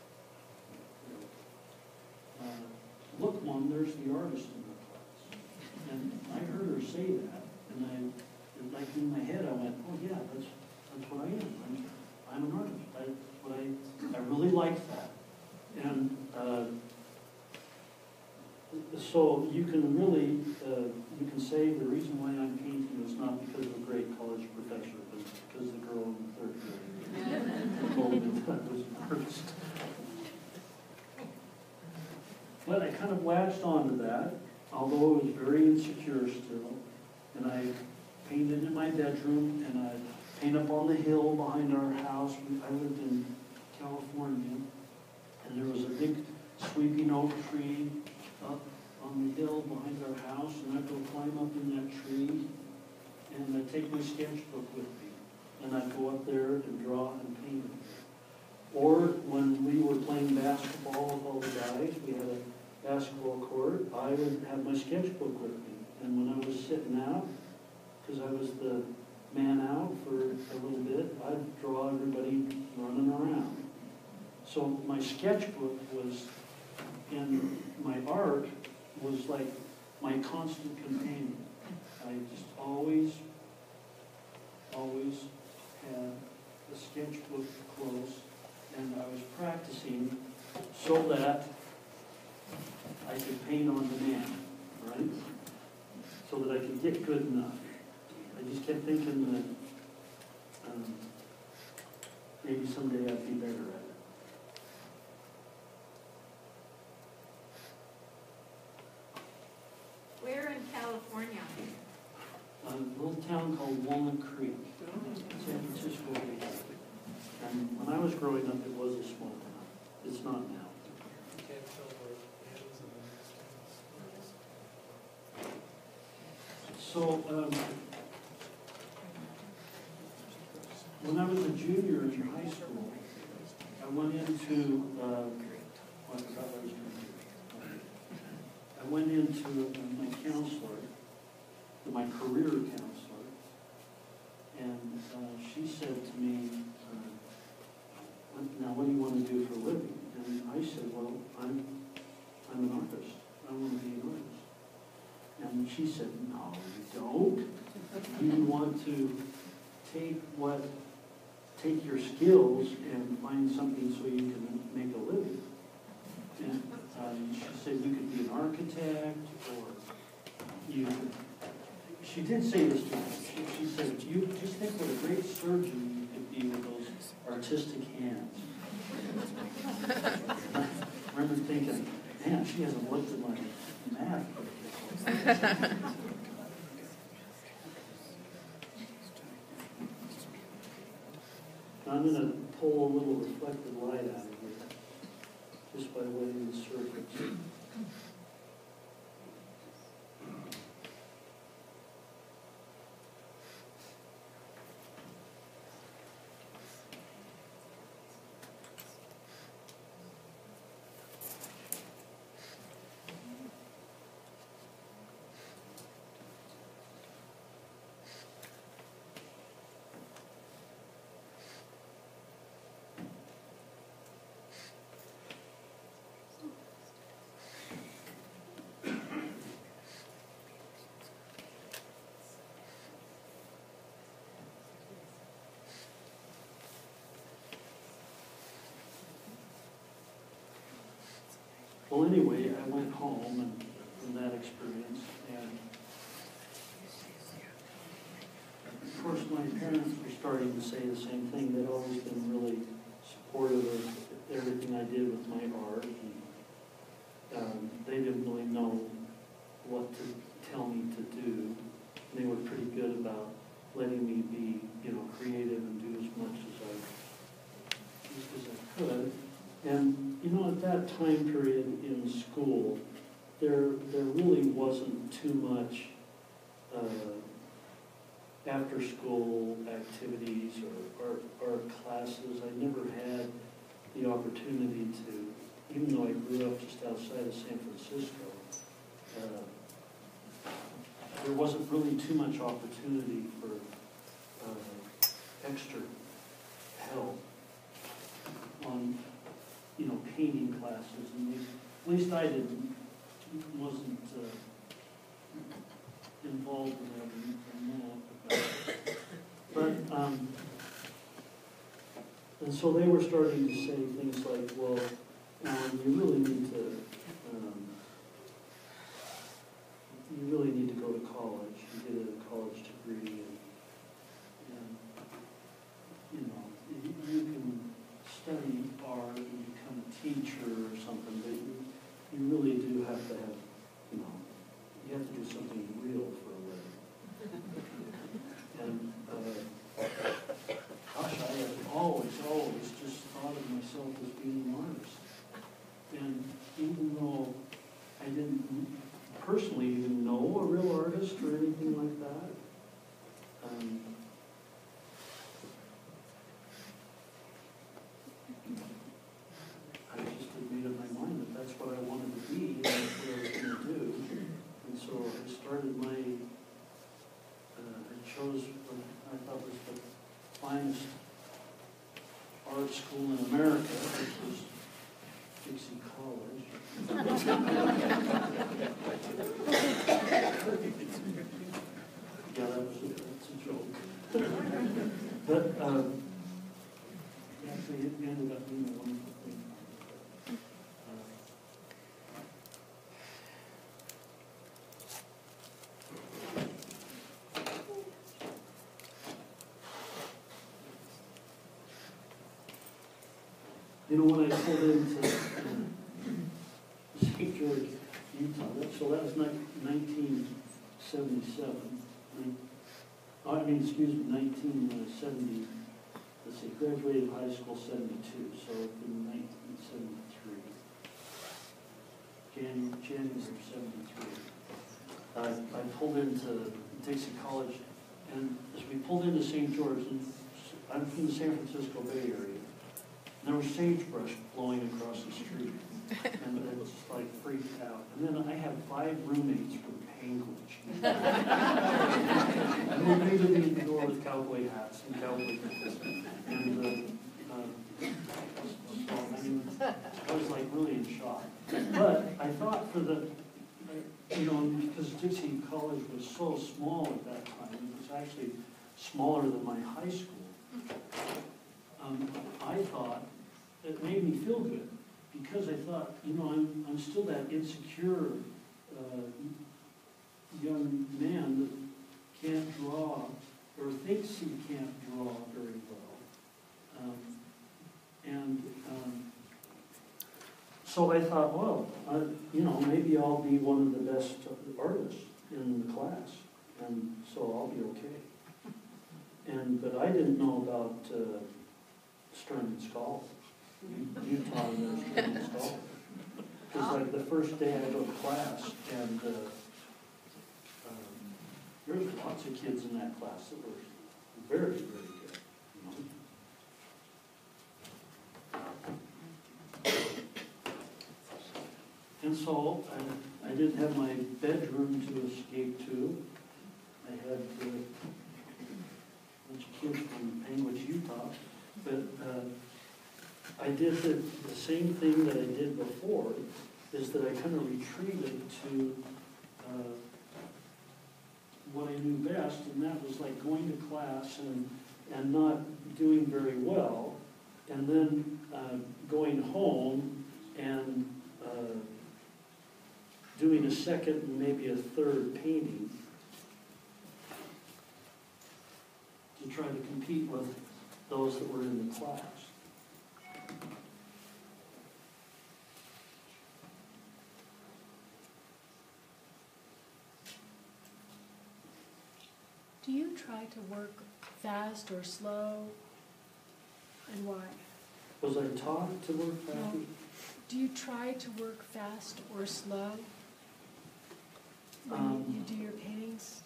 uh, look, Mom, there's the artist in the class. And I heard her say that, and I, and like in my head, I went, oh yeah, that's, that's what I am. I'm, I'm an artist. I, what I, I really like that. And uh, so you can really, uh, you can say the reason why I'm painting is not because of a great college professor, but because the girl in the third grade told me that I was an artist. But I kind of latched onto that, although I was very insecure still. And I painted in my bedroom, and I paint up on the hill behind our house. I lived in California, and there was a big sweeping oak tree up on the hill behind our house, and I'd go climb up in that tree, and I'd take my sketchbook with me, and I'd go up there and draw and paint it. Or when we were playing basketball with all the guys, we had a basketball court, I would have my sketchbook with me. And when I was sitting out, because I was the man out for a little bit, I'd draw everybody running around. So my sketchbook was, and my art was like my constant companion. I just always, always had the sketchbook close, and I was practicing so that I could paint on demand, right? So that I could get good enough. I just kept thinking that um, maybe someday I'd be better at it. Where in California? A little town called Walnut Creek, San Francisco Bay. And when I was growing up, it was a small town. It's not now. So, um, when I was a junior in high school, I went into, uh, what I thought I was going to do. I went into my counselor, my career counselor, and uh, she said to me, uh, now what do you want to do for a living? And I said, well, I'm, I'm an artist. I want to be an artist. And she said, no, you don't. You want to take what, take your skills and find something so you can make a living. And um, she said you could be an architect, or you could, she did say this to me. She, she said, you just think what a great surgeon you could be with those artistic hands. I remember thinking, man, she hasn't looked at my math. I'm going to pull a little reflected light out of here, just by wetting the surface. Well, anyway, I went home and from that experience, and of course my parents were starting to say the same thing. They'd always been really supportive of everything I did with my art, and um, they didn't really know what to tell me to do. They were pretty good about letting me be, you know, creative and do as much as I, as I could. And, you know, at that time period in school, there there really wasn't too much uh, after-school activities or, or, or classes. I never had the opportunity to, even though I grew up just outside of San Francisco, uh, there wasn't really too much opportunity for uh, extra help on, you know, painting classes, and we, at least I didn't, wasn't uh, involved in that, and know about it. But, um, and so they were starting to say things like, well, um, you really need to, um, you really need to go to college and get a college degree, and, and you know, you, you can study art and become a teacher or something, but you, you really do have to have, you know, you have to do something real for a living. And, uh, gosh, I have always, always just thought of myself as being an artist. And even though I didn't personally even know a real artist or anything like that, um, I just had made up my mind that that's what I wanted to be and that's what I was going to do. And so I started my, uh, I chose what I thought was the finest art school in America, which was Dixie College. Yeah, that was a, that's a joke. But um, actually, it ended up being a wonderful thing. Uh, You know, when I pulled into Saint George, Utah, that, so that was nineteen seventy-seven. I mean, excuse me, nineteen seventy, let's see, graduated high school seventy-two, so in nineteen seventy-three. January, January seventy-three. I, I pulled into Dixie College, and as we pulled into Saint George, and I'm from the San Francisco Bay Area, there was sagebrush blowing across the street, and it was just like freaked out. And then I had five roommates from Panguitch. And they came to the door with cowboy hats and cowboy boots. And uh, uh, so, I mean, I was like really in shock. But I thought for the, you know, because Dixie College was so small at that time, it was actually smaller than my high school. Um, I thought it made me feel good because I thought, you know, I'm, I'm still that insecure uh, young man that can't draw or thinks he can't draw very well. Um, and um, so I thought, well, I, you know, maybe I'll be one of the best artists in the class, and so I'll be okay. And but I didn't know about uh, Stern and Skull, Utah and their Stern and Skull. Because like the first day I go to class, and uh, um, there was lots of kids in that class that were very, very good. You know? And so I, I didn't have my bedroom to escape to. I had uh, a bunch of kids from Panguitch, Utah. But uh, I did the, the same thing that I did before, is that I kind of retreated to uh, what I knew best, and that was like going to class and, and not doing very well, and then uh, going home and uh, doing a second and maybe a third painting to try to compete with those that were in the class. Do you try to work fast or slow, and why? Was I taught to work fast? No. Do you try to work fast or slow when Um, you do your paintings?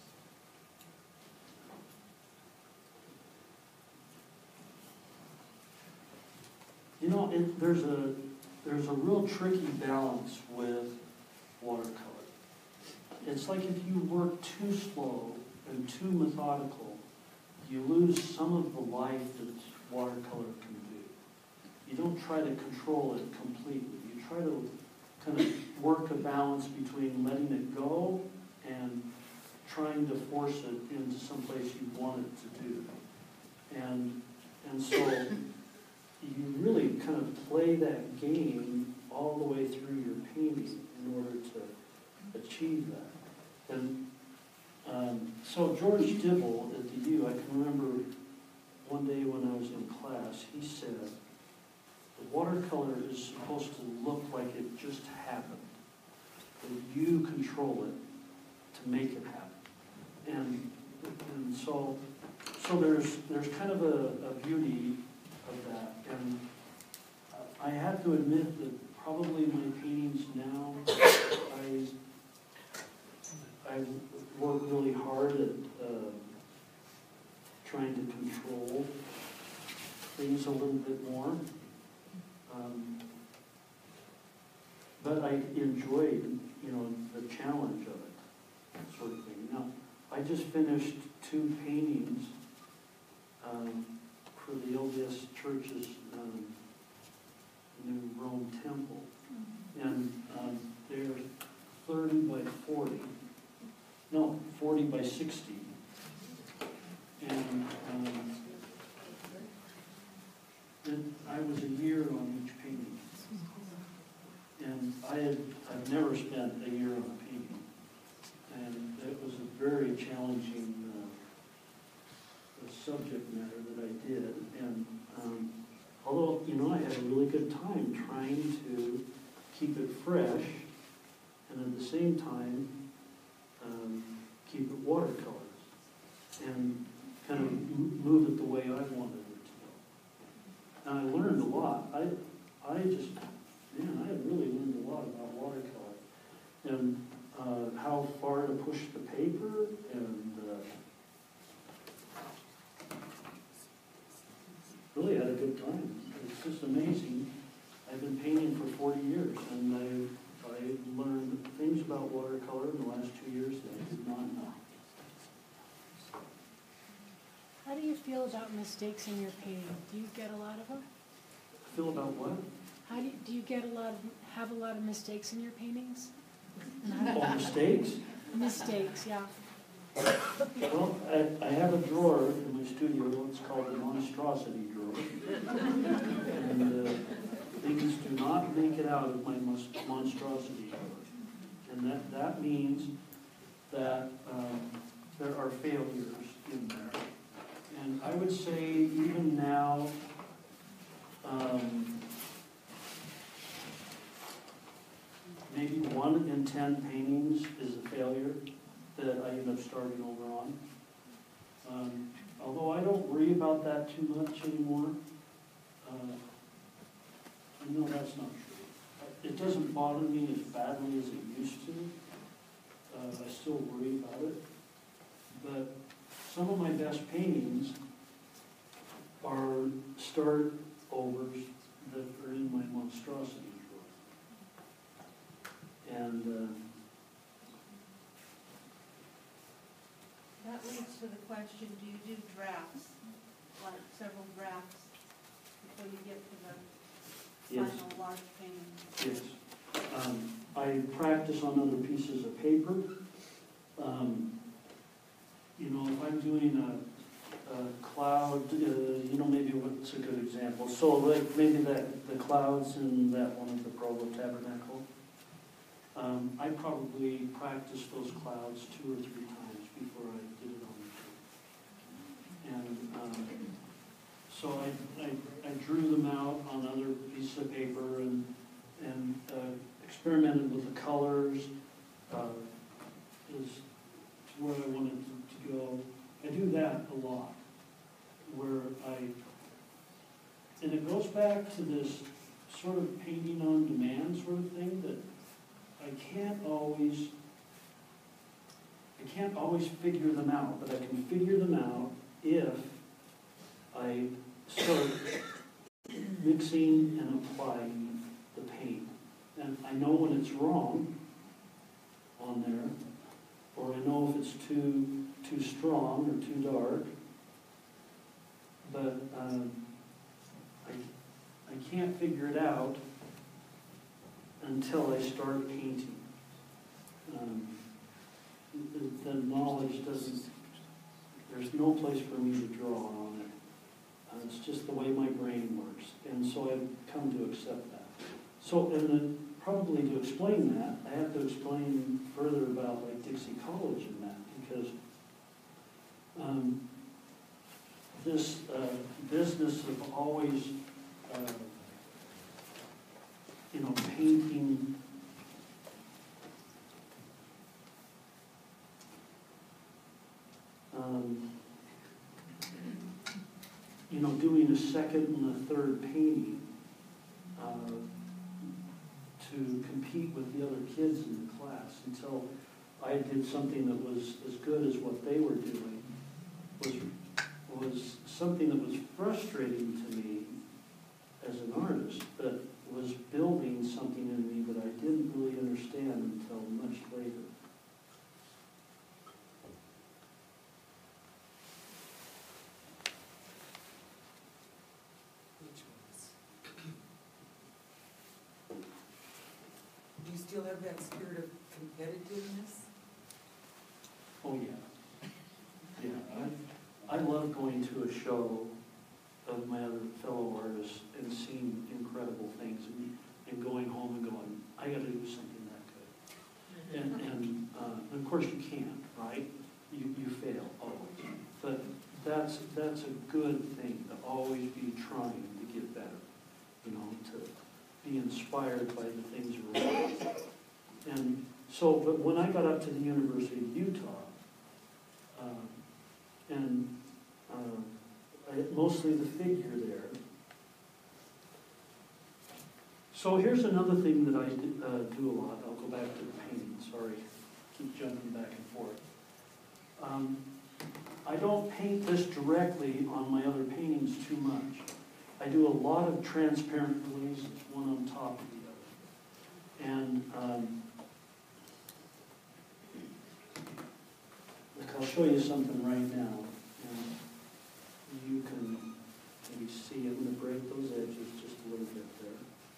You know, it, there's a there's a real tricky balance with watercolor. It's like if you work too slow and too methodical, you lose some of the life that's watercolor can do. You don't try to control it completely. You try to kind of work a balance between letting it go and trying to force it into some place you want it to do. And, and so you really kind of play that game all the way through your painting in order to achieve that. And um, so George Dibble at the U, I can remember one day when I was in class, he said, the watercolor is supposed to look like it just happened. That you control it to make it happen. And, and so, so there's, there's kind of a, a beauty of that. And I have to admit that probably my paintings now, I, I work really hard at uh, trying to control things a little bit more. Um, but I enjoyed, you know, the challenge of it, sort of thing. Now, I just finished two paintings um, for the L D S Church's um, new Rome Temple, and um, they're thirty by forty, no, forty by sixty, and um, and I was a year on each painting, and I had I've never spent a year on a painting, and it was a very challenging uh, subject matter that I did, and um, although, you know, I had a really good time trying to keep it fresh, and at the same time um, keep it watercolors, and kind of m- move it the way I wanted it to go. And I learned a lot. I, I just, man, I had really learned a lot about watercolor, and uh, how far to push the paper, and uh, really had a good time. It's just amazing. I've been painting for forty years, and I, I learned things about watercolor in the last two years that I did not know. How do you feel about mistakes in your painting? Do you get a lot of them? Feel about what? How do you, do you get a lot of, have a lot of mistakes in your paintings? Oh, mistakes? Mistakes, yeah. Well, I, I have a drawer in my studio, it's called the monstrosity drawer. And uh, things do not make it out of my mon- monstrosity drawer. And that, that means that um, there are failures in there. And I would say even now, um, maybe one in ten paintings is a failure that I end up starting over on. Um, although I don't worry about that too much anymore. Uh, I know that's not true. It doesn't bother me as badly as it used to. Uh, I still worry about it. But some of my best paintings are start overs that are in my monstrosity drawer. And uh, That leads to the question, do you do drafts, like several drafts, before you get to the yes, final large painting? yes. Um, I practice on other pieces of paper. Um, you know, if I'm doing a, a cloud, uh, you know, maybe what's a good example? So like maybe that the clouds in that one of the Provo Tabernacle. Um, I probably practiced those clouds two or three times before I did it on the paper. And um, so I, I, I drew them out on other pieces of paper and, and uh, experimented with the colors uh, as to where I wanted to, to go. I do that a lot, where I, and it goes back to this sort of painting on demand sort of thing that I can't always, I can't always figure them out, but I can figure them out if I start mixing and applying the paint. And I know when it's wrong on there, or I know if it's too too strong or too dark. But um, I, I can't figure it out until I start painting. Um, the, the knowledge doesn't, there's no place for me to draw on it. Uh, it's just the way my brain works. And so I've come to accept that. So, and then probably to explain that, I have to explain further about like Dixie College and that, because um, this uh, business of always, uh, you know, painting um, you know, doing a second and a third painting uh, to compete with the other kids in the class until I did something that was as good as what they were doing was was something that was frustrating to me as an artist, but was building something in me that I didn't really understand until much later. Do you still have that spirit of competitiveness? Oh, yeah. Yeah, I, I love going to a show of my other fellow artists and seeing incredible things and, and going home and going, I gotta do something that good. And, and, uh, and of course you can't, right? You, you fail always. But that's, that's a good thing, to always be trying to get better, you know, to be inspired by the things around. And so, but when I got up to the University of Utah, uh, and uh, I, mostly the figure there. So here's another thing that I do, uh, do a lot. I'll go back to the painting, sorry. Keep jumping back and forth. Um, I don't paint this directly on my other paintings too much. I do a lot of transparent glazes, one on top of the other. And um, I'll show you something right now. And you can maybe see, I'm going to break those edges just a little bit there.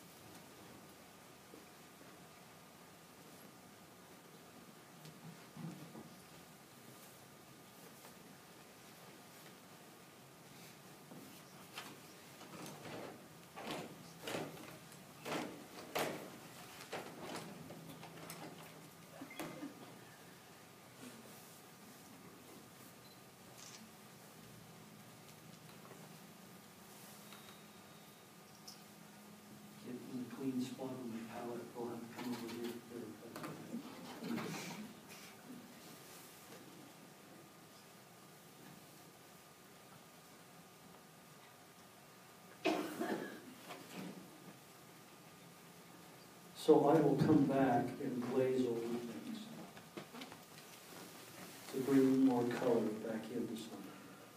Clean spot on the palette, we'll have to come over here. So I will come back and glaze over things to bring more color back into something.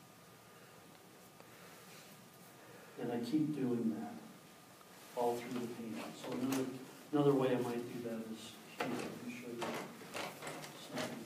And I keep doing that all through the painting. So another another way I might do that is here. Let me show you something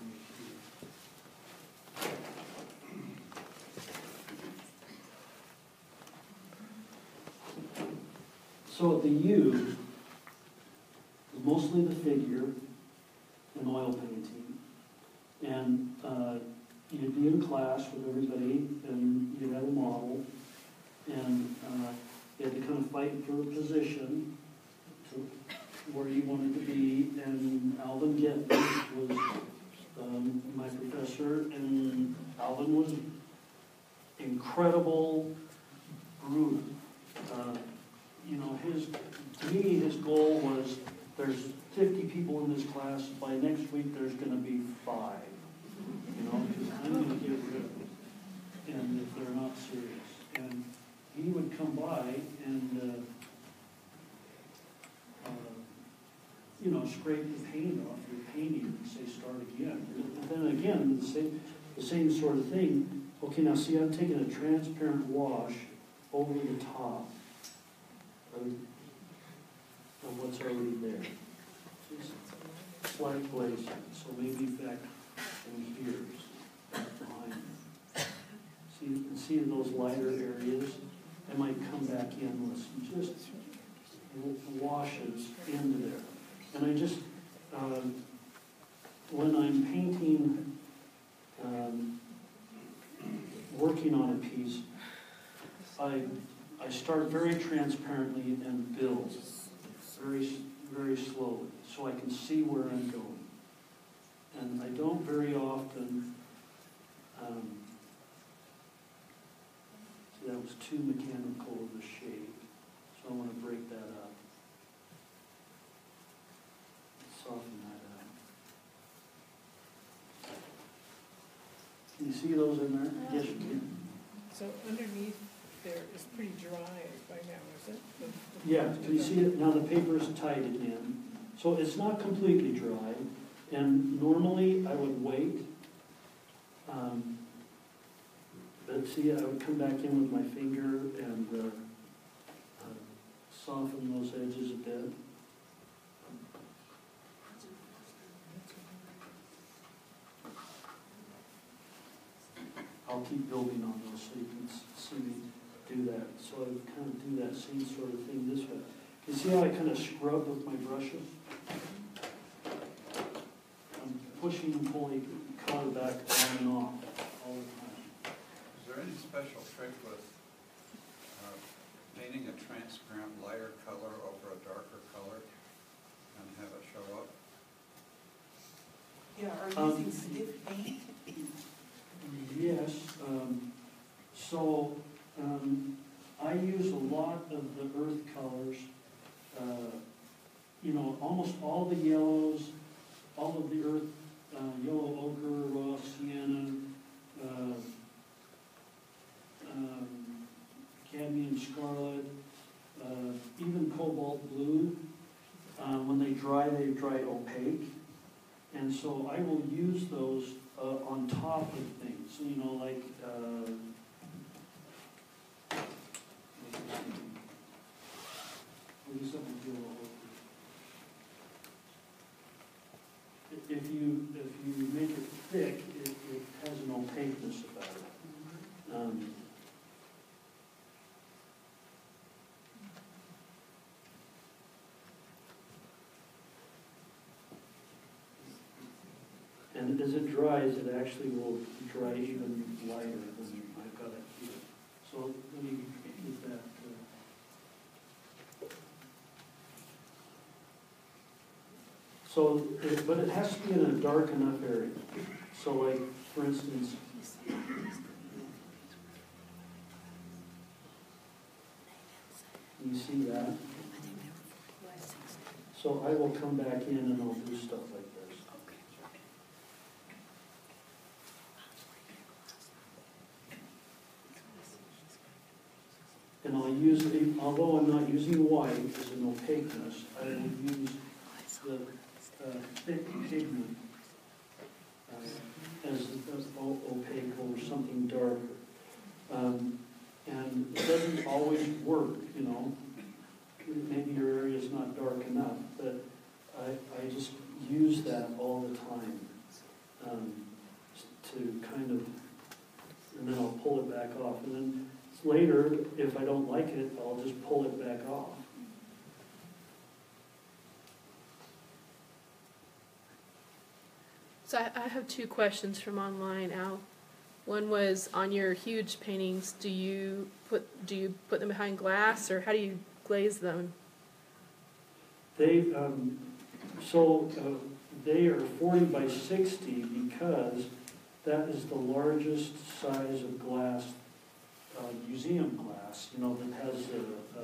here. So at the U, mostly the figure and oil painting, and uh, you'd be in class with everybody, and you'd have a model, and uh, you had to kind of fight for a position to where you wanted to be, and Alvin Getman was um, my professor, and Alvin was incredible, brutal. Uh, you know, his, to me, his goal was, there's fifty people in this class, by next week there's going to be five, you know, because I'm going to get rid of them, and if they're not serious. And he would come by and, uh, uh, you know, scrape the paint off your painting and say, start again. And then again, the same, the same sort of thing. Okay, now see, I've taken a transparent wash over the top of, of what's already there. Just slight glazing. So maybe back in here, back behind. See, you can see those lighter areas. I might come back in with some just washes into there. And I just, um, when I'm painting, um, working on a piece, I, I start very transparently and build very, very slowly so I can see where I'm going. And I don't very often, um, see, that was too mechanical of a shade, so I want to break that up. Soften that out. Can you see those in there? Yes, you can. So underneath there is pretty dry by now, is it? The- the- Yeah, can you see it? Now the paper is tied it in. So it's not completely dry, and normally I would wait. Um, but see, I would come back in with my finger and uh, uh, soften those edges a bit. I'll keep building on those so you can s- see me do that. So I would kind of do that same sort of thing this way. You see how I kind of scrub with my brushes? I'm pushing and pulling color back on and off all the time. Is there any special trick with uh, painting a transparent lighter color over a darker color and have it show up? Yeah, are Um, you using stiff paint? Yes, um, so, um, I use a lot of the earth colors, uh, you know, almost all the yellows, all of the earth, uh, yellow ochre, raw sienna, uh, um, cadmium scarlet, uh, even cobalt blue. Uh, when they dry, they dry opaque. And so I will use those uh, on top of things, you know, like, uh, what is that yellow ochre? If you, if you make it thick, it, it has an opaqueness about it. Um, And as it dries, it actually will dry even lighter than I've got it here. So let me get that. Uh, so, it, but it has to be in a dark enough area. So like, for instance, you see that? So I will come back in and I'll do stuff like this. And I'll use, although I'm not using white as an opaqueness, I will use the uh, thick pigment uh, as, as opaque or something darker. Um, and it doesn't always work, you know. Maybe your area is not dark enough, but I, I just use that all the time um, to kind of, and then I'll pull it back off. And then later, if I don't like it, I'll just pull it back off. So I, I have two questions from online, Al. One was on your huge paintings. Do you put do you put them behind glass, or how do you glaze them? They um, so uh, they are forty by sixty because that is the largest size of glass, uh, museum glass. You know, that has a, a,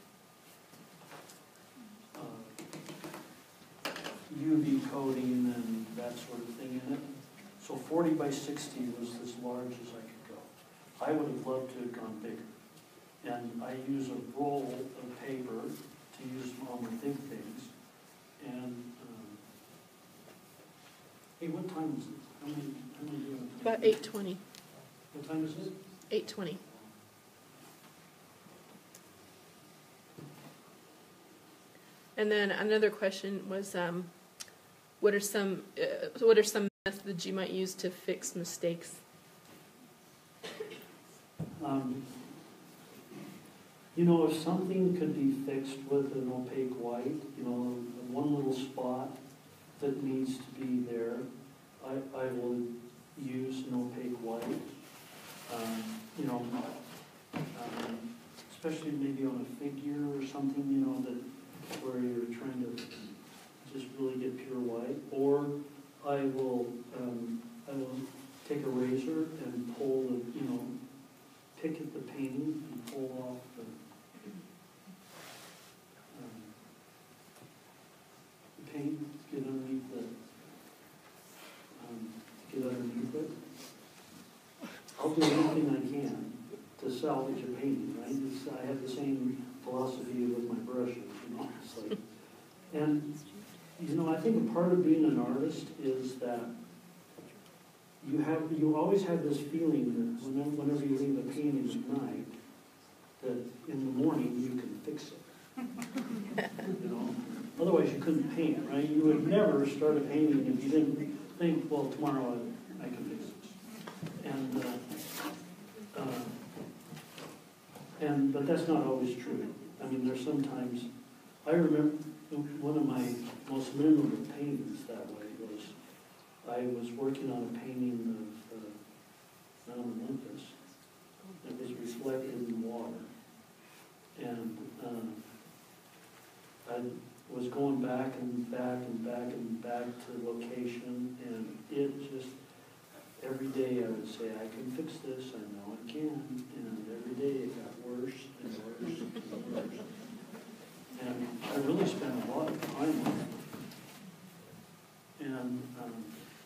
a U V coating and that sort of thing in it. So forty by sixty was as large as I could go. I would have loved to have gone bigger. And I use a roll of paper to use on the big things. And, um, hey, what time is it? How many, how many do you have? About eight twenty. What time is it? Eight twenty. And then another question was, um, what are some uh, what are some methods you might use to fix mistakes? Um, You know, if something could be fixed with an opaque white, you know, one little spot that needs to be there, I, I will use an opaque white. Um, you know, um, especially maybe on a figure or something, you know, that where you're trying to just really get pure white. Or I will, um, I will take a razor and pull the, you know, pick at the painting and pull off the, um, the paint, get underneath the, um, get underneath it. I'll do anything I can to salvage a painting, right? It's, I have the same philosophy with my brushes, you know. It's like, and you know, I think a part of being an artist is that you have, you always have this feeling that whenever, whenever you leave a painting at night, that in the morning you can fix it. You know, otherwise you couldn't paint, right? You would never start a painting if you didn't think, well, tomorrow I, I can fix this. And uh, uh, and but that's not always true. I mean, there's sometimes. I remember one of my most memorable paintings that way was I was working on a painting of uh, Mount Olympus. It was reflected in water, and um, I was going back and back and back and back to the location, and it just every day I would say, I can fix this, I know I can, and every day it got worse and worse and worse. And I really spent a lot of time on it. And um,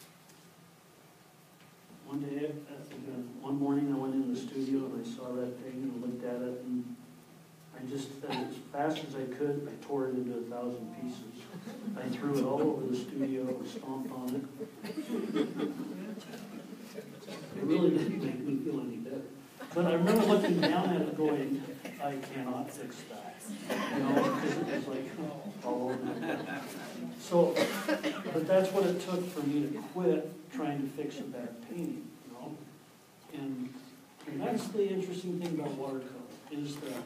one day, uh, one morning I went in the studio and I saw that thing and I looked at it, and I just, as fast as I could, I tore it into a thousand pieces. I threw it all over the studio, stomped on it. It really didn't make me feel any better. But I remember looking down at it going, I cannot fix that. You know, because it was like, oh, all over the place. So, but that's what it took for me to quit trying to fix a bad painting, you know. And, and that's the interesting thing about watercolor, is that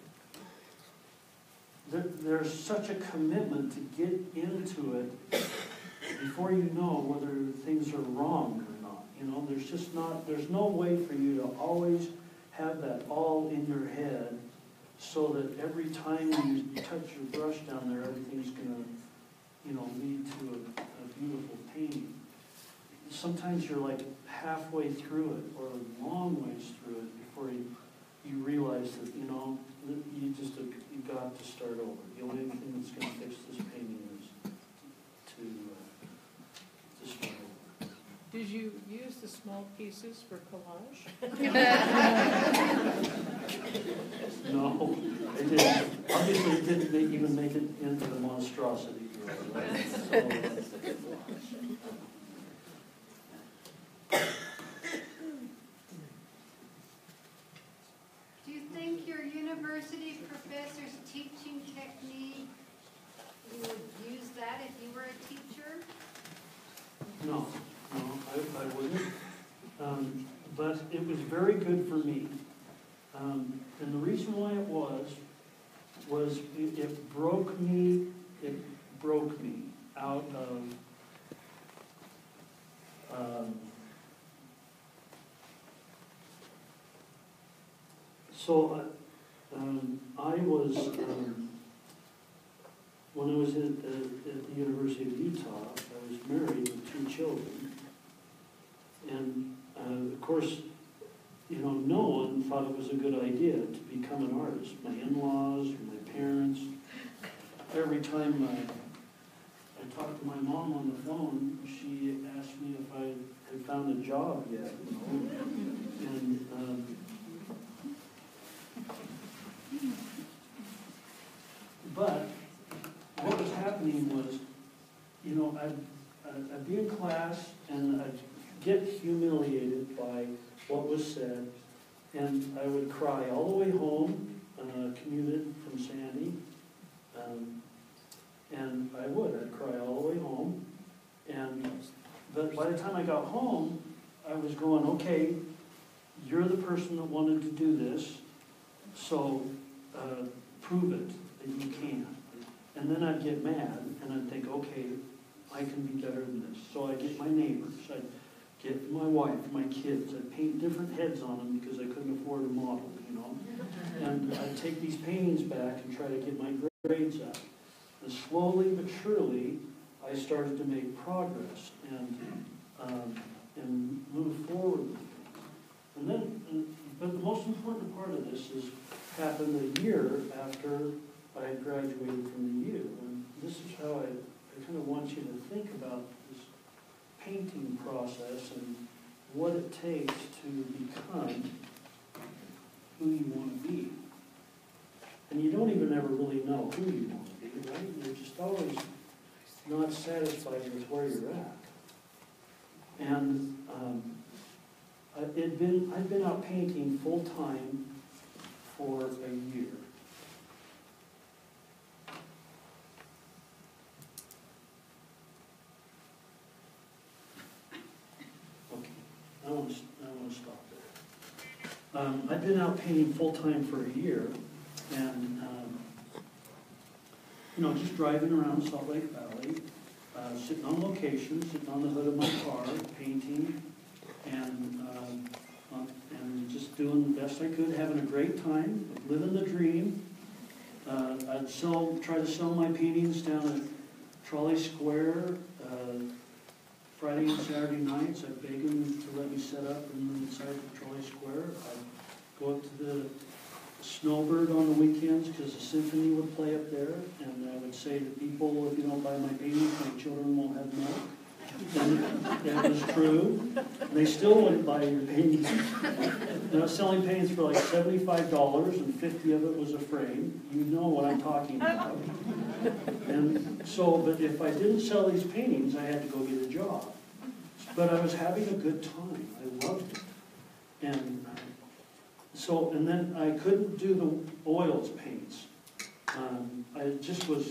there, there's such a commitment to get into it before you know whether things are wrong or not. You know, there's just not, there's no way for you to always have that all in your head so that every time you touch your brush down there, everything's going to, you know, lead to a, a beautiful painting. Sometimes you're like halfway through it or a long ways through it before you, you realize that, you know, you just, you got to start over. The only thing that's going to fix this painting is to, uh, to start over. Did you use the small pieces for collage? No, I didn't. Obviously, it didn't make, even make it into the monstrosity. So, do you think your university professor's teaching technique, you would use that if you were a teacher? no. No, I, I wouldn't. Um, but it was very good for me. Um, and the reason why it was, was it, it broke me, it broke me out of um, so uh, um, I was, um, when I was at, uh, at the University of Utah, I was married with two children. And, uh, of course, you know, no one thought it was a good idea to become an artist. My in-laws or my parents. Every time I, I talked to my mom on the phone, she asked me if I had found a job yet, you know. And, um, but what was happening was, you know, I'd, I'd, I'd be in class and I'd get humiliated by what was said, and I would cry all the way home, uh, commuted from Sandy, um, and I would, I'd cry all the way home, and but by the time I got home, I was going, okay, you're the person that wanted to do this, so uh, prove it, that you can. And then I'd get mad, and I'd think, okay, I can be better than this. So I'd get my neighbors, I'd get my wife, my kids, I'd paint different heads on them because I couldn't afford a model, you know. And I'd take these paintings back and try to get my grades up. And slowly but surely, I started to make progress and um, and move forward. And then, and, but the most important part of this is happened a year after I had graduated from the U. And this is how I, I kind of want you to think about this painting process and what it takes to become who you want to be. And you don't even ever really know who you want to be, right? You're just always not satisfied with where you're at. And um, I'd been, I'd been out painting full-time for a year. Okay, I want to, I want to stop there. Um, I'd been out painting full-time for a year, and um, you know, just driving around Salt Lake Valley, uh, sitting on location, sitting on the hood of my car, painting, and um, uh, and just doing the best I could, having a great time, living the dream. Uh, I'd sell, try to sell my paintings down at Trolley Square uh, Friday and Saturday nights. I'd beg them to let me set up inside the Trolley Square. I'd go up to the Snowbird on the weekends because the symphony would play up there, and I would say to people, if you don't buy my paintings, my children won't have milk. And that was true. They still wouldn't buy your paintings. And I was selling paintings for like seventy-five dollars, and fifty of it was a frame. You know what I'm talking about. And so, but if I didn't sell these paintings, I had to go get a job. But I was having a good time. I loved it. And uh, so, and then I couldn't do the oils paints. Um, I just was,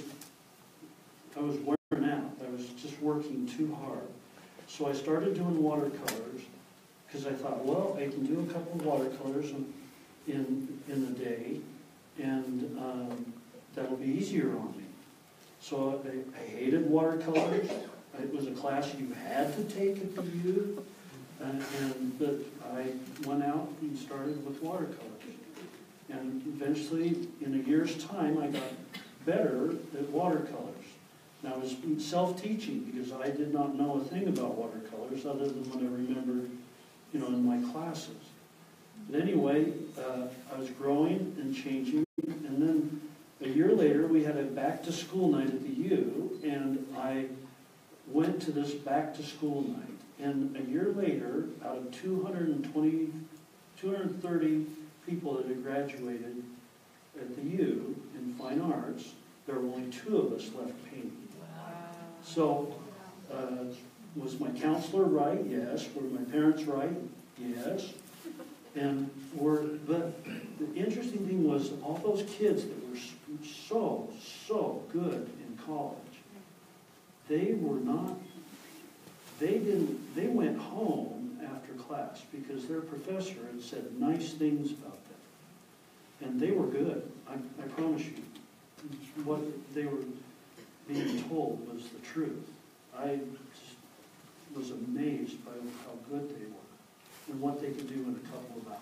I was wearing out. I was just working too hard. So I started doing watercolors because I thought, well, I can do a couple of watercolors in, in, in the day, and um, that'll be easier on me. So I, I hated watercolors. It was a class you had to take at the U. And, and but I went out and started with watercolors. And eventually, in a year's time, I got better at watercolors. And I was self-teaching because I did not know a thing about watercolors other than what I remembered, you know, in my classes. But anyway, uh, I was growing and changing. And then a year later, we had a back-to-school night at the U, and I went to this back-to-school night. And a year later, out of two hundred twenty, two hundred thirty people that had graduated at the U in fine arts, there were only two of us left painting. Wow. So, uh, was my counselor right? Yes. Were my parents right? Yes. And were, but the interesting thing was all those kids that were so, so good in college, they were not, they didn't, they went home after class because their professor had said nice things about them. And they were good. I, I promise you. What they were being told was the truth. I just was amazed by how good they were and what they could do in a couple of hours.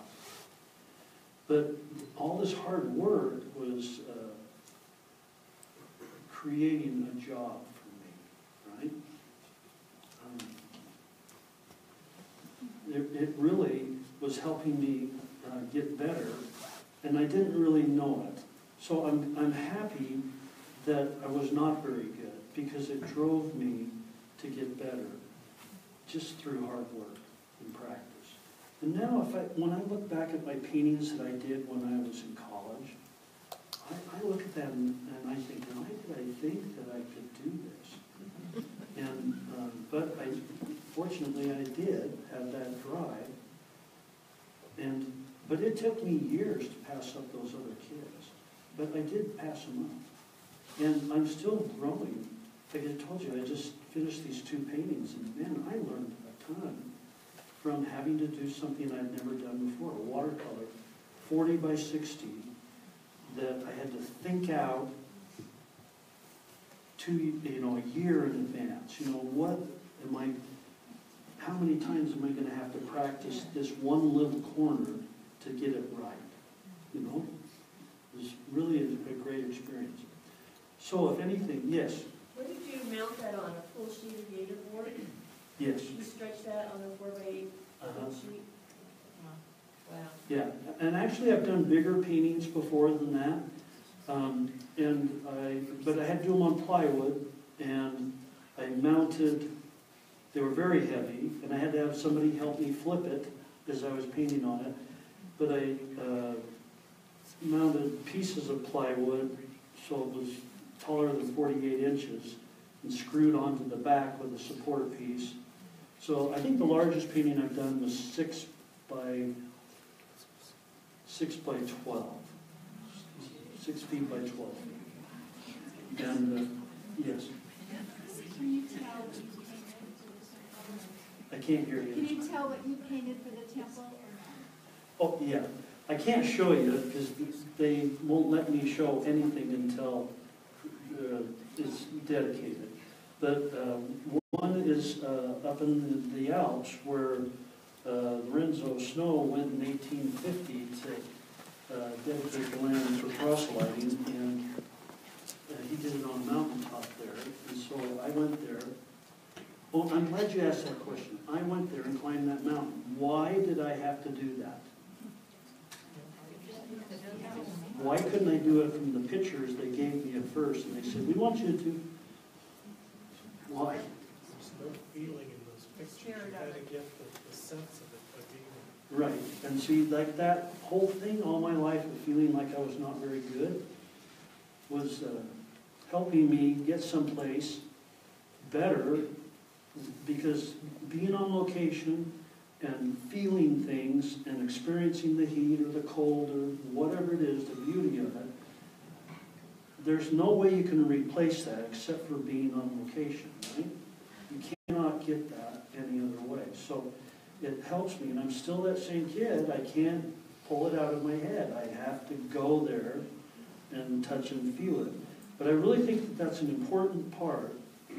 But all this hard work was uh, creating a job for me, right? Um, it, it really was helping me uh, get better, and I didn't really know it. So I'm, I'm happy that I was not very good because it drove me to get better just through hard work and practice. And now if I, when I look back at my paintings that I did when I was in college, I, I look at them and I think, why did I think that I could do this? And, um, but I, fortunately I did have that drive. And, but it took me years to pass up those other kids. But I did pass them up. And I'm still growing. Like I told you, I just finished these two paintings, and man, I learned a ton from having to do something I'd never done before, a watercolor, forty by sixty, that I had to think out two, you know, a year in advance. You know, what am I, how many times am I gonna have to practice this one little corner to get it right? You know, it was really a, a great experience. So if anything, yes, What did you mount that on, a full sheet of gator board? yes. You stretch that on a four by eight Uh-huh. sheet? Wow. Yeah, and actually I've done bigger paintings before than that. Um, and I, but I had to do them on plywood, and I mounted, they were very heavy, and I had to have somebody help me flip it as I was painting on it. But I uh, mounted pieces of plywood, so it was taller than forty-eight inches, and screwed onto the back with a support piece. So I think the largest painting I've done was six by six by twelve, six feet by twelve feet. And uh, yes, Can you tell what you painted for the temple? I can't hear Can you. you tell what you painted for the temple or not? Oh yeah, I can't show you because they won't let me show anything until uh, it's dedicated. But um, one is uh, up in the, the Alps where uh, Lorenzo Snow went in eighteen fifty to uh, dedicate the land for proselyting, and uh, he did it on a mountaintop there. And so I went there. Oh, I'm glad you asked that question. I went there and climbed that mountain. Why did I have to do that? Why couldn't I do it from the pictures they gave me at first? And they said, we want you to. Why? There's no feeling in those pictures. You gotta get the, the sense of it by being there. Right. And see, like that whole thing all my life of feeling like I was not very good was uh, helping me get someplace better, because being on location and feeling things and experiencing the heat or the cold or whatever it is, the beauty of it, there's no way you can replace that except for being on location, right? You cannot get that any other way. So it helps me, and I'm still that same kid. I can't pull it out of my head. I have to go there and touch and feel it. But I really think that that's an important part,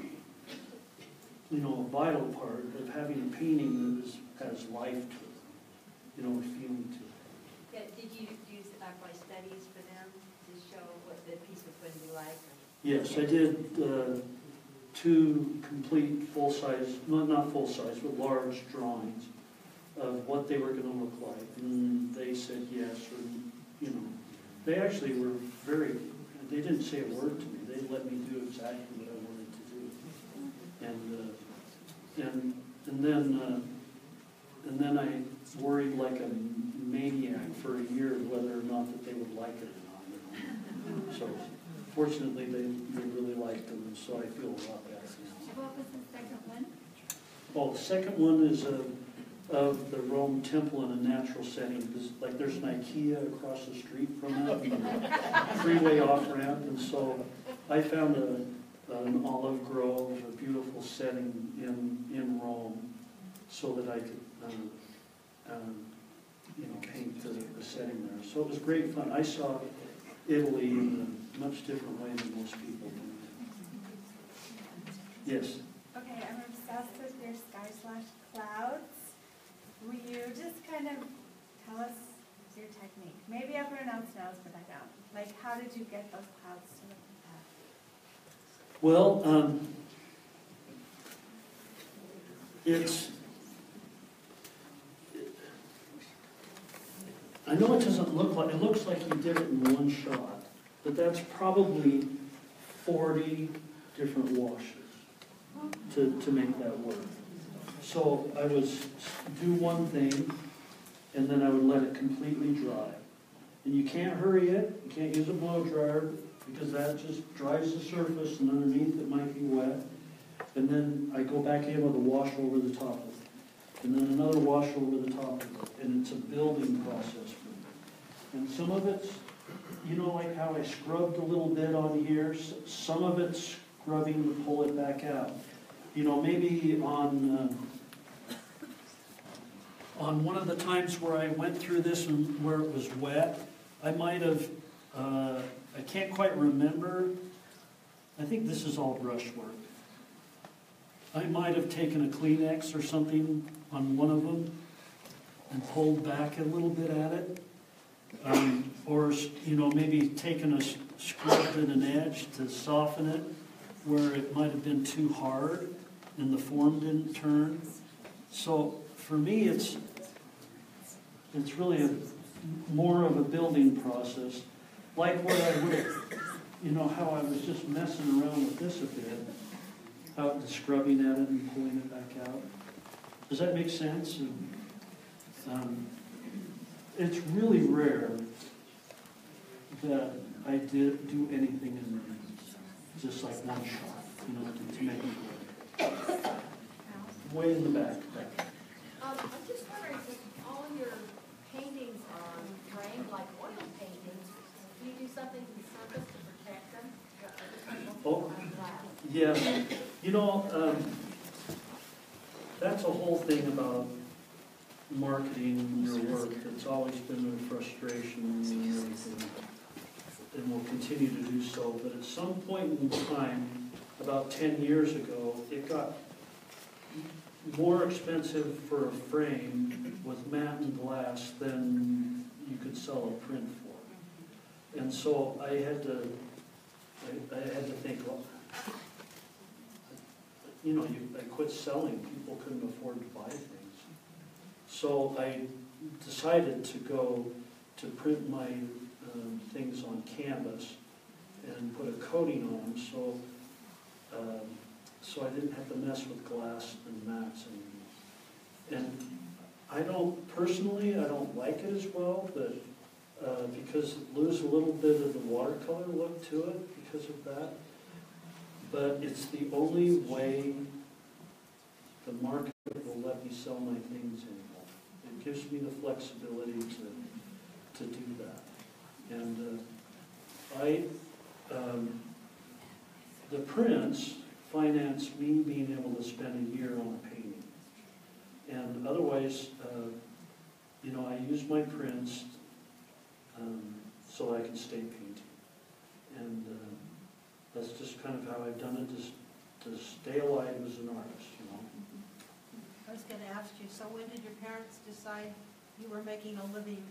you know, a vital part of having a painting that is, has life to it, you know, a feeling to it. Yeah, did you use likewise studies for them to show what the piece was going to be like? Yes, I did uh, two complete full-size, not, not full-size, but large drawings of what they were going to look like. And they said yes, or, you know, they actually were very, they didn't say a word to me. They let me do exactly what I wanted to do. And, uh, and, and then, uh, and then I worried like a maniac for a year whether or not that they would like it or not. You know? So fortunately, they, they really liked them, and so I feel a lot better now. What was the second one? Oh, the second one is uh, of the Rome Temple in a natural setting. There's, like there's an IKEA across the street from that, freeway off-ramp, and so I found a, an olive grove, a beautiful setting in, in Rome, so that I could, um, um, you know, paint the, the setting there. So it was great fun. I saw Italy in a much different way than most people do. Yes? Okay, I'm obsessed with your sky slash clouds. Will you just kind of tell us your technique? Maybe everyone else knows, but I don't. Like, how did you get those clouds to look like that? Well, um, it's, I know it doesn't look like, it looks like you did it in one shot, but that's probably forty different washes to, to make that work. So I was do one thing, and then I would let it completely dry. And you can't hurry it, you can't use a blow dryer, because that just dries the surface, and underneath it might be wet. And then I go back in with a wash over the top of it, and then another wash over the top of it, and it's a building process for me. And some of it's, you know, like how I scrubbed a little bit on here, some of it's scrubbing to pull it back out. You know, maybe on uh, on one of the times where I went through this and where it was wet, I might have Uh, I can't quite remember. I think this is all brushwork. I might have taken a Kleenex or something on one of them and pulled back a little bit at it. Um, or, you know, maybe taken a scrubbed in an edge to soften it where it might have been too hard and the form didn't turn. So for me, it's it's really a, more of a building process, like what I would have, you know, how I was just messing around with this a bit, out and scrubbing at it and pulling it back out. Does that make sense? And, um, it's really rare that I did do anything in just like one shot, you know, to, to make it work. Way in the back. Um, I'm just wondering, if all your paintings are framed like oil paintings, do you do something to the surface to protect them? Oh, yeah. You know, um, that's a whole thing about marketing your work. It's always been a frustration and everything, and will continue to do so. But at some point in time, about ten years ago, it got more expensive for a frame with matte and glass than you could sell a print for. And so I had to, I, I had to think, well, you know, you, I quit selling. People couldn't afford to buy things. So I decided to go to print my um, things on canvas and put a coating on them, so um, so I didn't have to mess with glass and mats anymore. And I don't, personally, I don't like it as well, but uh, because it loses a little bit of the watercolor look to it because of that. But it's the only way the market will let me sell my things anymore. It gives me the flexibility to, to do that. And uh, I, um, the prints finance me being able to spend a year on a painting. And otherwise, uh, you know, I use my prints um, so I can stay painting. And uh, that's just kind of how I've done it, just to stay alive as an artist, you know. I was going to ask you, so when did your parents decide you were making a living?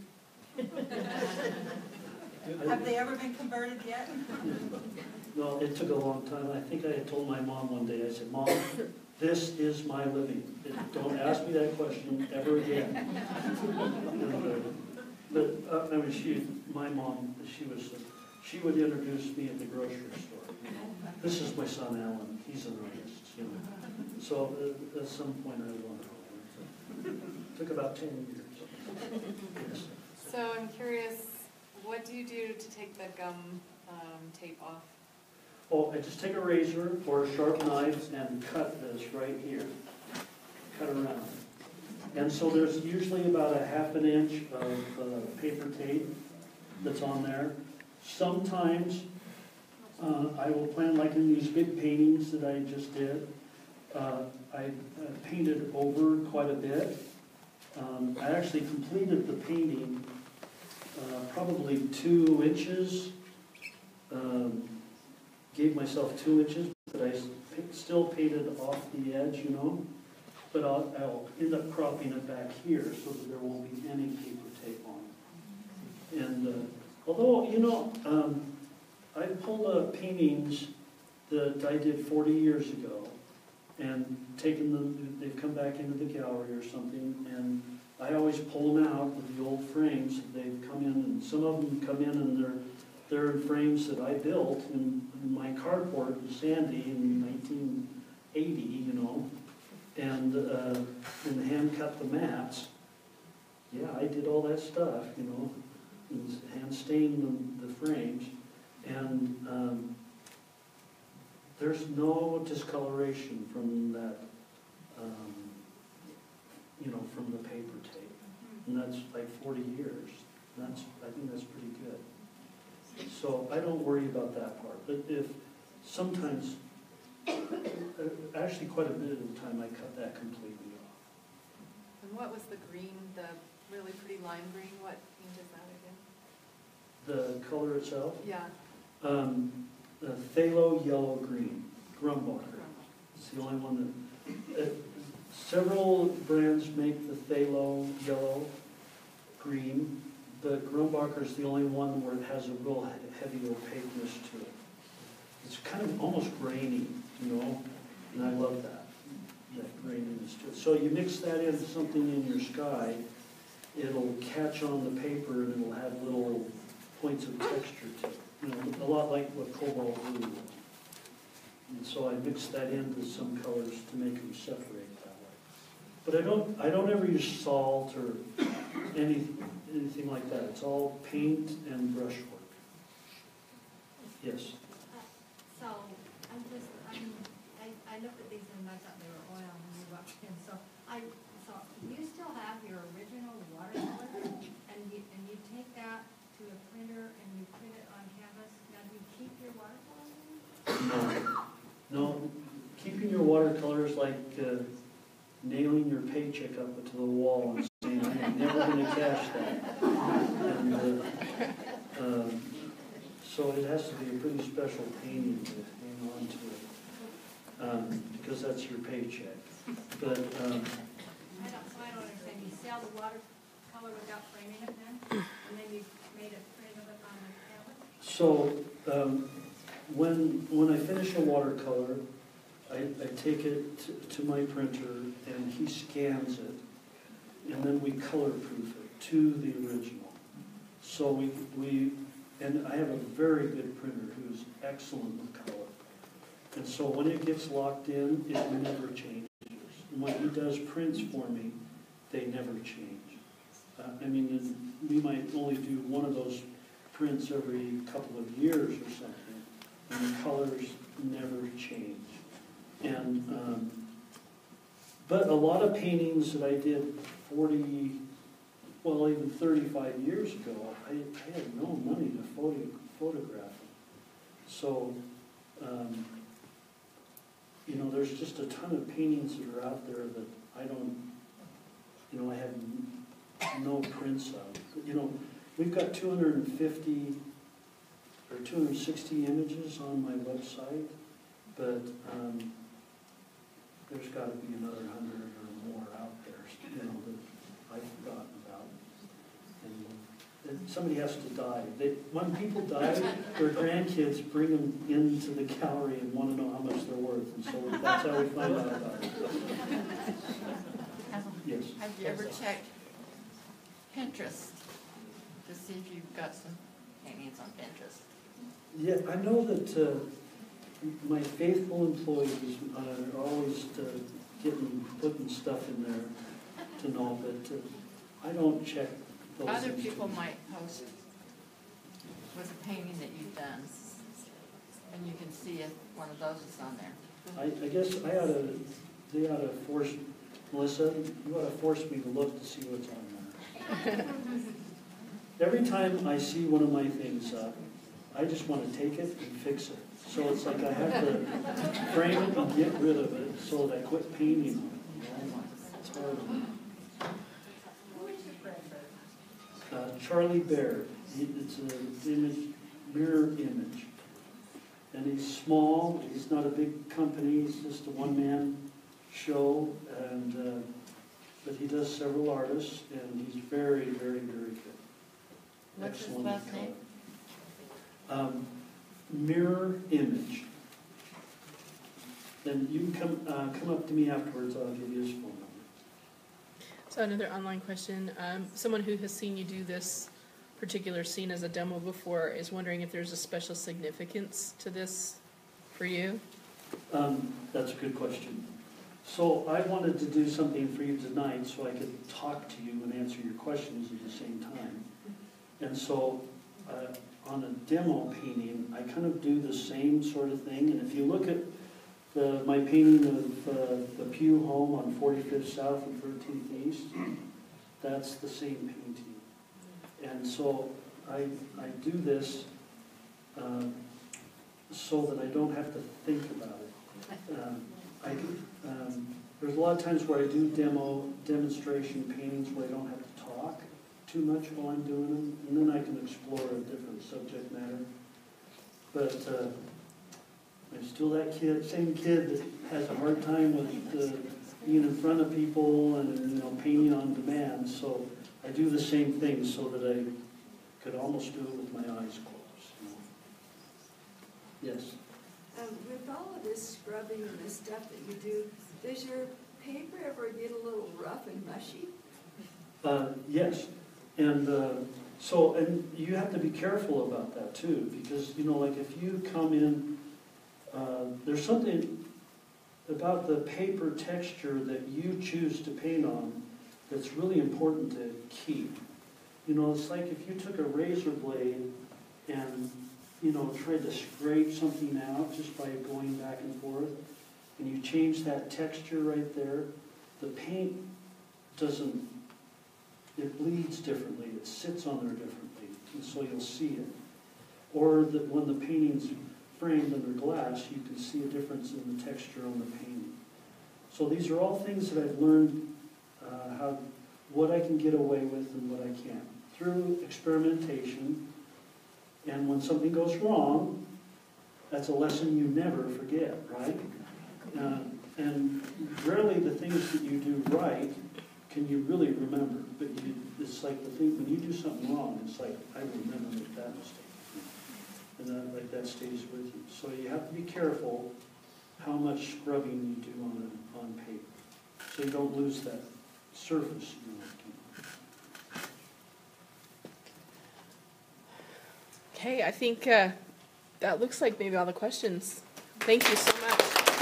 Have they ever been converted yet? No, it took a long time. I think I had told my mom one day, I said, Mom, this is my living. Don't ask me that question ever again. And, uh, but, uh, I mean, she, my mom, she was, uh, she would introduce me at the grocery store. This is my son, Alan. He's an artist, you know. So uh, at some point I learned. It took about ten years. Yes. So I'm curious, what do you do to take the gum um, tape off? Oh, I just take a razor or a sharp knife and cut this right here. Cut around. And so there's usually about a half an inch of uh, paper tape that's on there. Sometimes uh, I will plan, like in these big paintings that I just did, uh, I uh, painted over quite a bit. Um, I actually completed the painting uh, probably two inches. Um, gave myself two inches, but I still painted off the edge, you know. But I'll, I'll end up cropping it back here so that there won't be any paper tape on it. And uh, although, you know, um, I pulled up paintings that I did forty years ago and taken them, they've come back into the gallery or something, and I always pull them out of the old frames. They've come in, and some of them come in and they're they're in frames that I built, and my cardboard was Sandy in nineteen eighty, you know, and uh, and hand cut the mats. Yeah, I did all that stuff, you know, and hand stained the, the frames, and um, there's no discoloration from that, um, you know, from the paper tape, and that's like forty years. That's, I think that's pretty good. So I don't worry about that part. But if sometimes, actually quite a bit of the time, I cut that completely off. And what was the green, the really pretty lime green? What paint is that the color itself. Yeah. Um, the phthalo yellow green, Grumbacher. It's the only one that, uh, several brands make the phthalo yellow green, but Grumbacher's the only one where it has a real he- heavy opaqueness to it. It's kind of almost grainy, you know, and I love that, that graininess to it. So you mix that into something in your sky, it'll catch on the paper and it'll have little points of texture to it. You know, a lot like what cobalt blue was. And so I mixed that into some colors to make them separate that way. But I don't, I don't ever use salt or any, anything like that. It's all paint and brushwork. Yes? So, I'm just, I'm, I, I looked at these and I thought they were oil when we walked in, so I, so you still have your original watercolor, and you, and you take that to a printer and you print it on canvas, now do you keep your watercolor? No. No, keeping your watercolor is like uh, nailing your paycheck up to the wall and saying, I'm never going to cash that. And, uh, um, so it has to be a pretty special painting to hang on to it, um, because that's your paycheck. But um, I don't, so I don't understand, you sell the watercolor without framing it then, and then you made a print of it on the canvas? so um, when when I finish a watercolor, I, I take it to, to my printer and he scans it, and then we color proof it to the original. So we we and I have a very good printer who's excellent with color. And so when it gets locked in, it never changes. And when he does prints for me, they never change. Uh, I mean, we might only do one of those prints every couple of years or something, and the colors never change. And um, but a lot of paintings that I did forty, well, even thirty-five years ago, I, I had no money to photo, photograph them. So, um, you know, there's just a ton of paintings that are out there that I don't, you know, I have no prints of. You know, we've got two hundred fifty or two hundred sixty images on my website, but um, there's got to be another hundred or more out there, you know, that I've forgotten about. And, and somebody has to die. They, when people die, their grandkids bring them into the gallery and want to know how much they're worth, and so that's how we find out about it. Yes. Have you ever checked Pinterest to see if you've got some paintings on Pinterest? Yeah, I know that uh, my faithful employees uh, are always uh, getting, putting stuff in there to know, but uh, I don't check those Other things. people might post with a painting that you've done, and you can see if one of those is on there. I, I guess I ought to, they ought to force, Melissa, you ought to force me to look to see what's on there. Every time I see one of my things up, I just want to take it and fix it. So it's like I have to frame it and get rid of it so that I quit painting on it. It's horrible. Uh, Charlie Baird. He, it's an image, mirror image. And he's small. He's not a big company. He's just a one-man show. And uh, but he does several artists, and he's very, very, very good. What's his Excellent last color. name? Um, mirror image. Then you can come uh, come up to me afterwards. I'll give you his phone number. So another online question. Um, someone who has seen you do this particular scene as a demo before is wondering if there's a special significance to this for you? Um, that's a good question. So I wanted to do something for you tonight so I could talk to you and answer your questions at the same time. And so uh, on a demo painting, I kind of do the same sort of thing. And if you look at the, my painting of uh, the Pew home on forty-fifth South and thirteenth East, that's the same painting. And so I, I do this um, so that I don't have to think about it. Um, I, um, there's a lot of times where I do demo demonstration paintings where I don't have to talk, too much while I'm doing them, and then I can explore a different subject matter. But uh, I'm still that kid, same kid that has a hard time with uh, being in front of people and, you know, painting on demand. So I do the same thing so that I could almost do it with my eyes closed. You know? Yes. Um, with all of this scrubbing and this stuff that you do, does your paper ever get a little rough and mushy? Uh, yes, and uh, so and you have to be careful about that too, because you know, like if you come in, uh, there's something about the paper texture that you choose to paint on that's really important to keep. You know, it's like if you took a razor blade and you know tried to scrape something out just by going back and forth, and you change that texture right there, the paint doesn't. It bleeds differently, it sits on there differently, and so you'll see it. Or that when the painting's framed under glass, you can see a difference in the texture on the painting. So these are all things that I've learned uh, how, what I can get away with and what I can't. Through experimentation, and when something goes wrong, that's a lesson you never forget, right? Uh, and rarely the things that you do right can you really remember, but you, it's like the thing, when you do something wrong, it's like, I remember make that mistake. And that, like that stays with you. So you have to be careful how much scrubbing you do on, a, on paper, so you don't lose that surface. You know. Okay, I think uh, that looks like maybe all the questions. Thank you so much.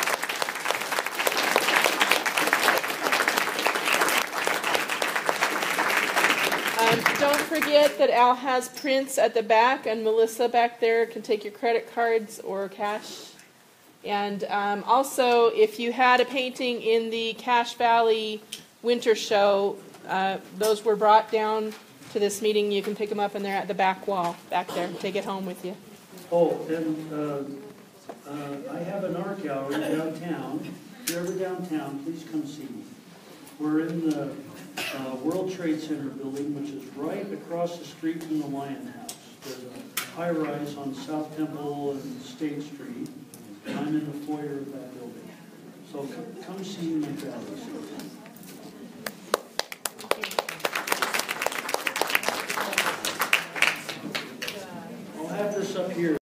Um, don't forget that Al has prints at the back, and Melissa back there can take your credit cards or cash. And um, also, if you had a painting in the Cache Valley Winter Show, uh, those were brought down to this meeting. You can pick them up, and they're at the back wall back there. Take it home with you. Oh, and uh, uh, I have an art gallery downtown. If you're ever downtown, please come see me. We're in the uh, World Trade Center building, which is right across the street from the Lion House. There's a high-rise on South Temple and State Street, and I'm in the foyer of that building. So come, come see me in the gallery.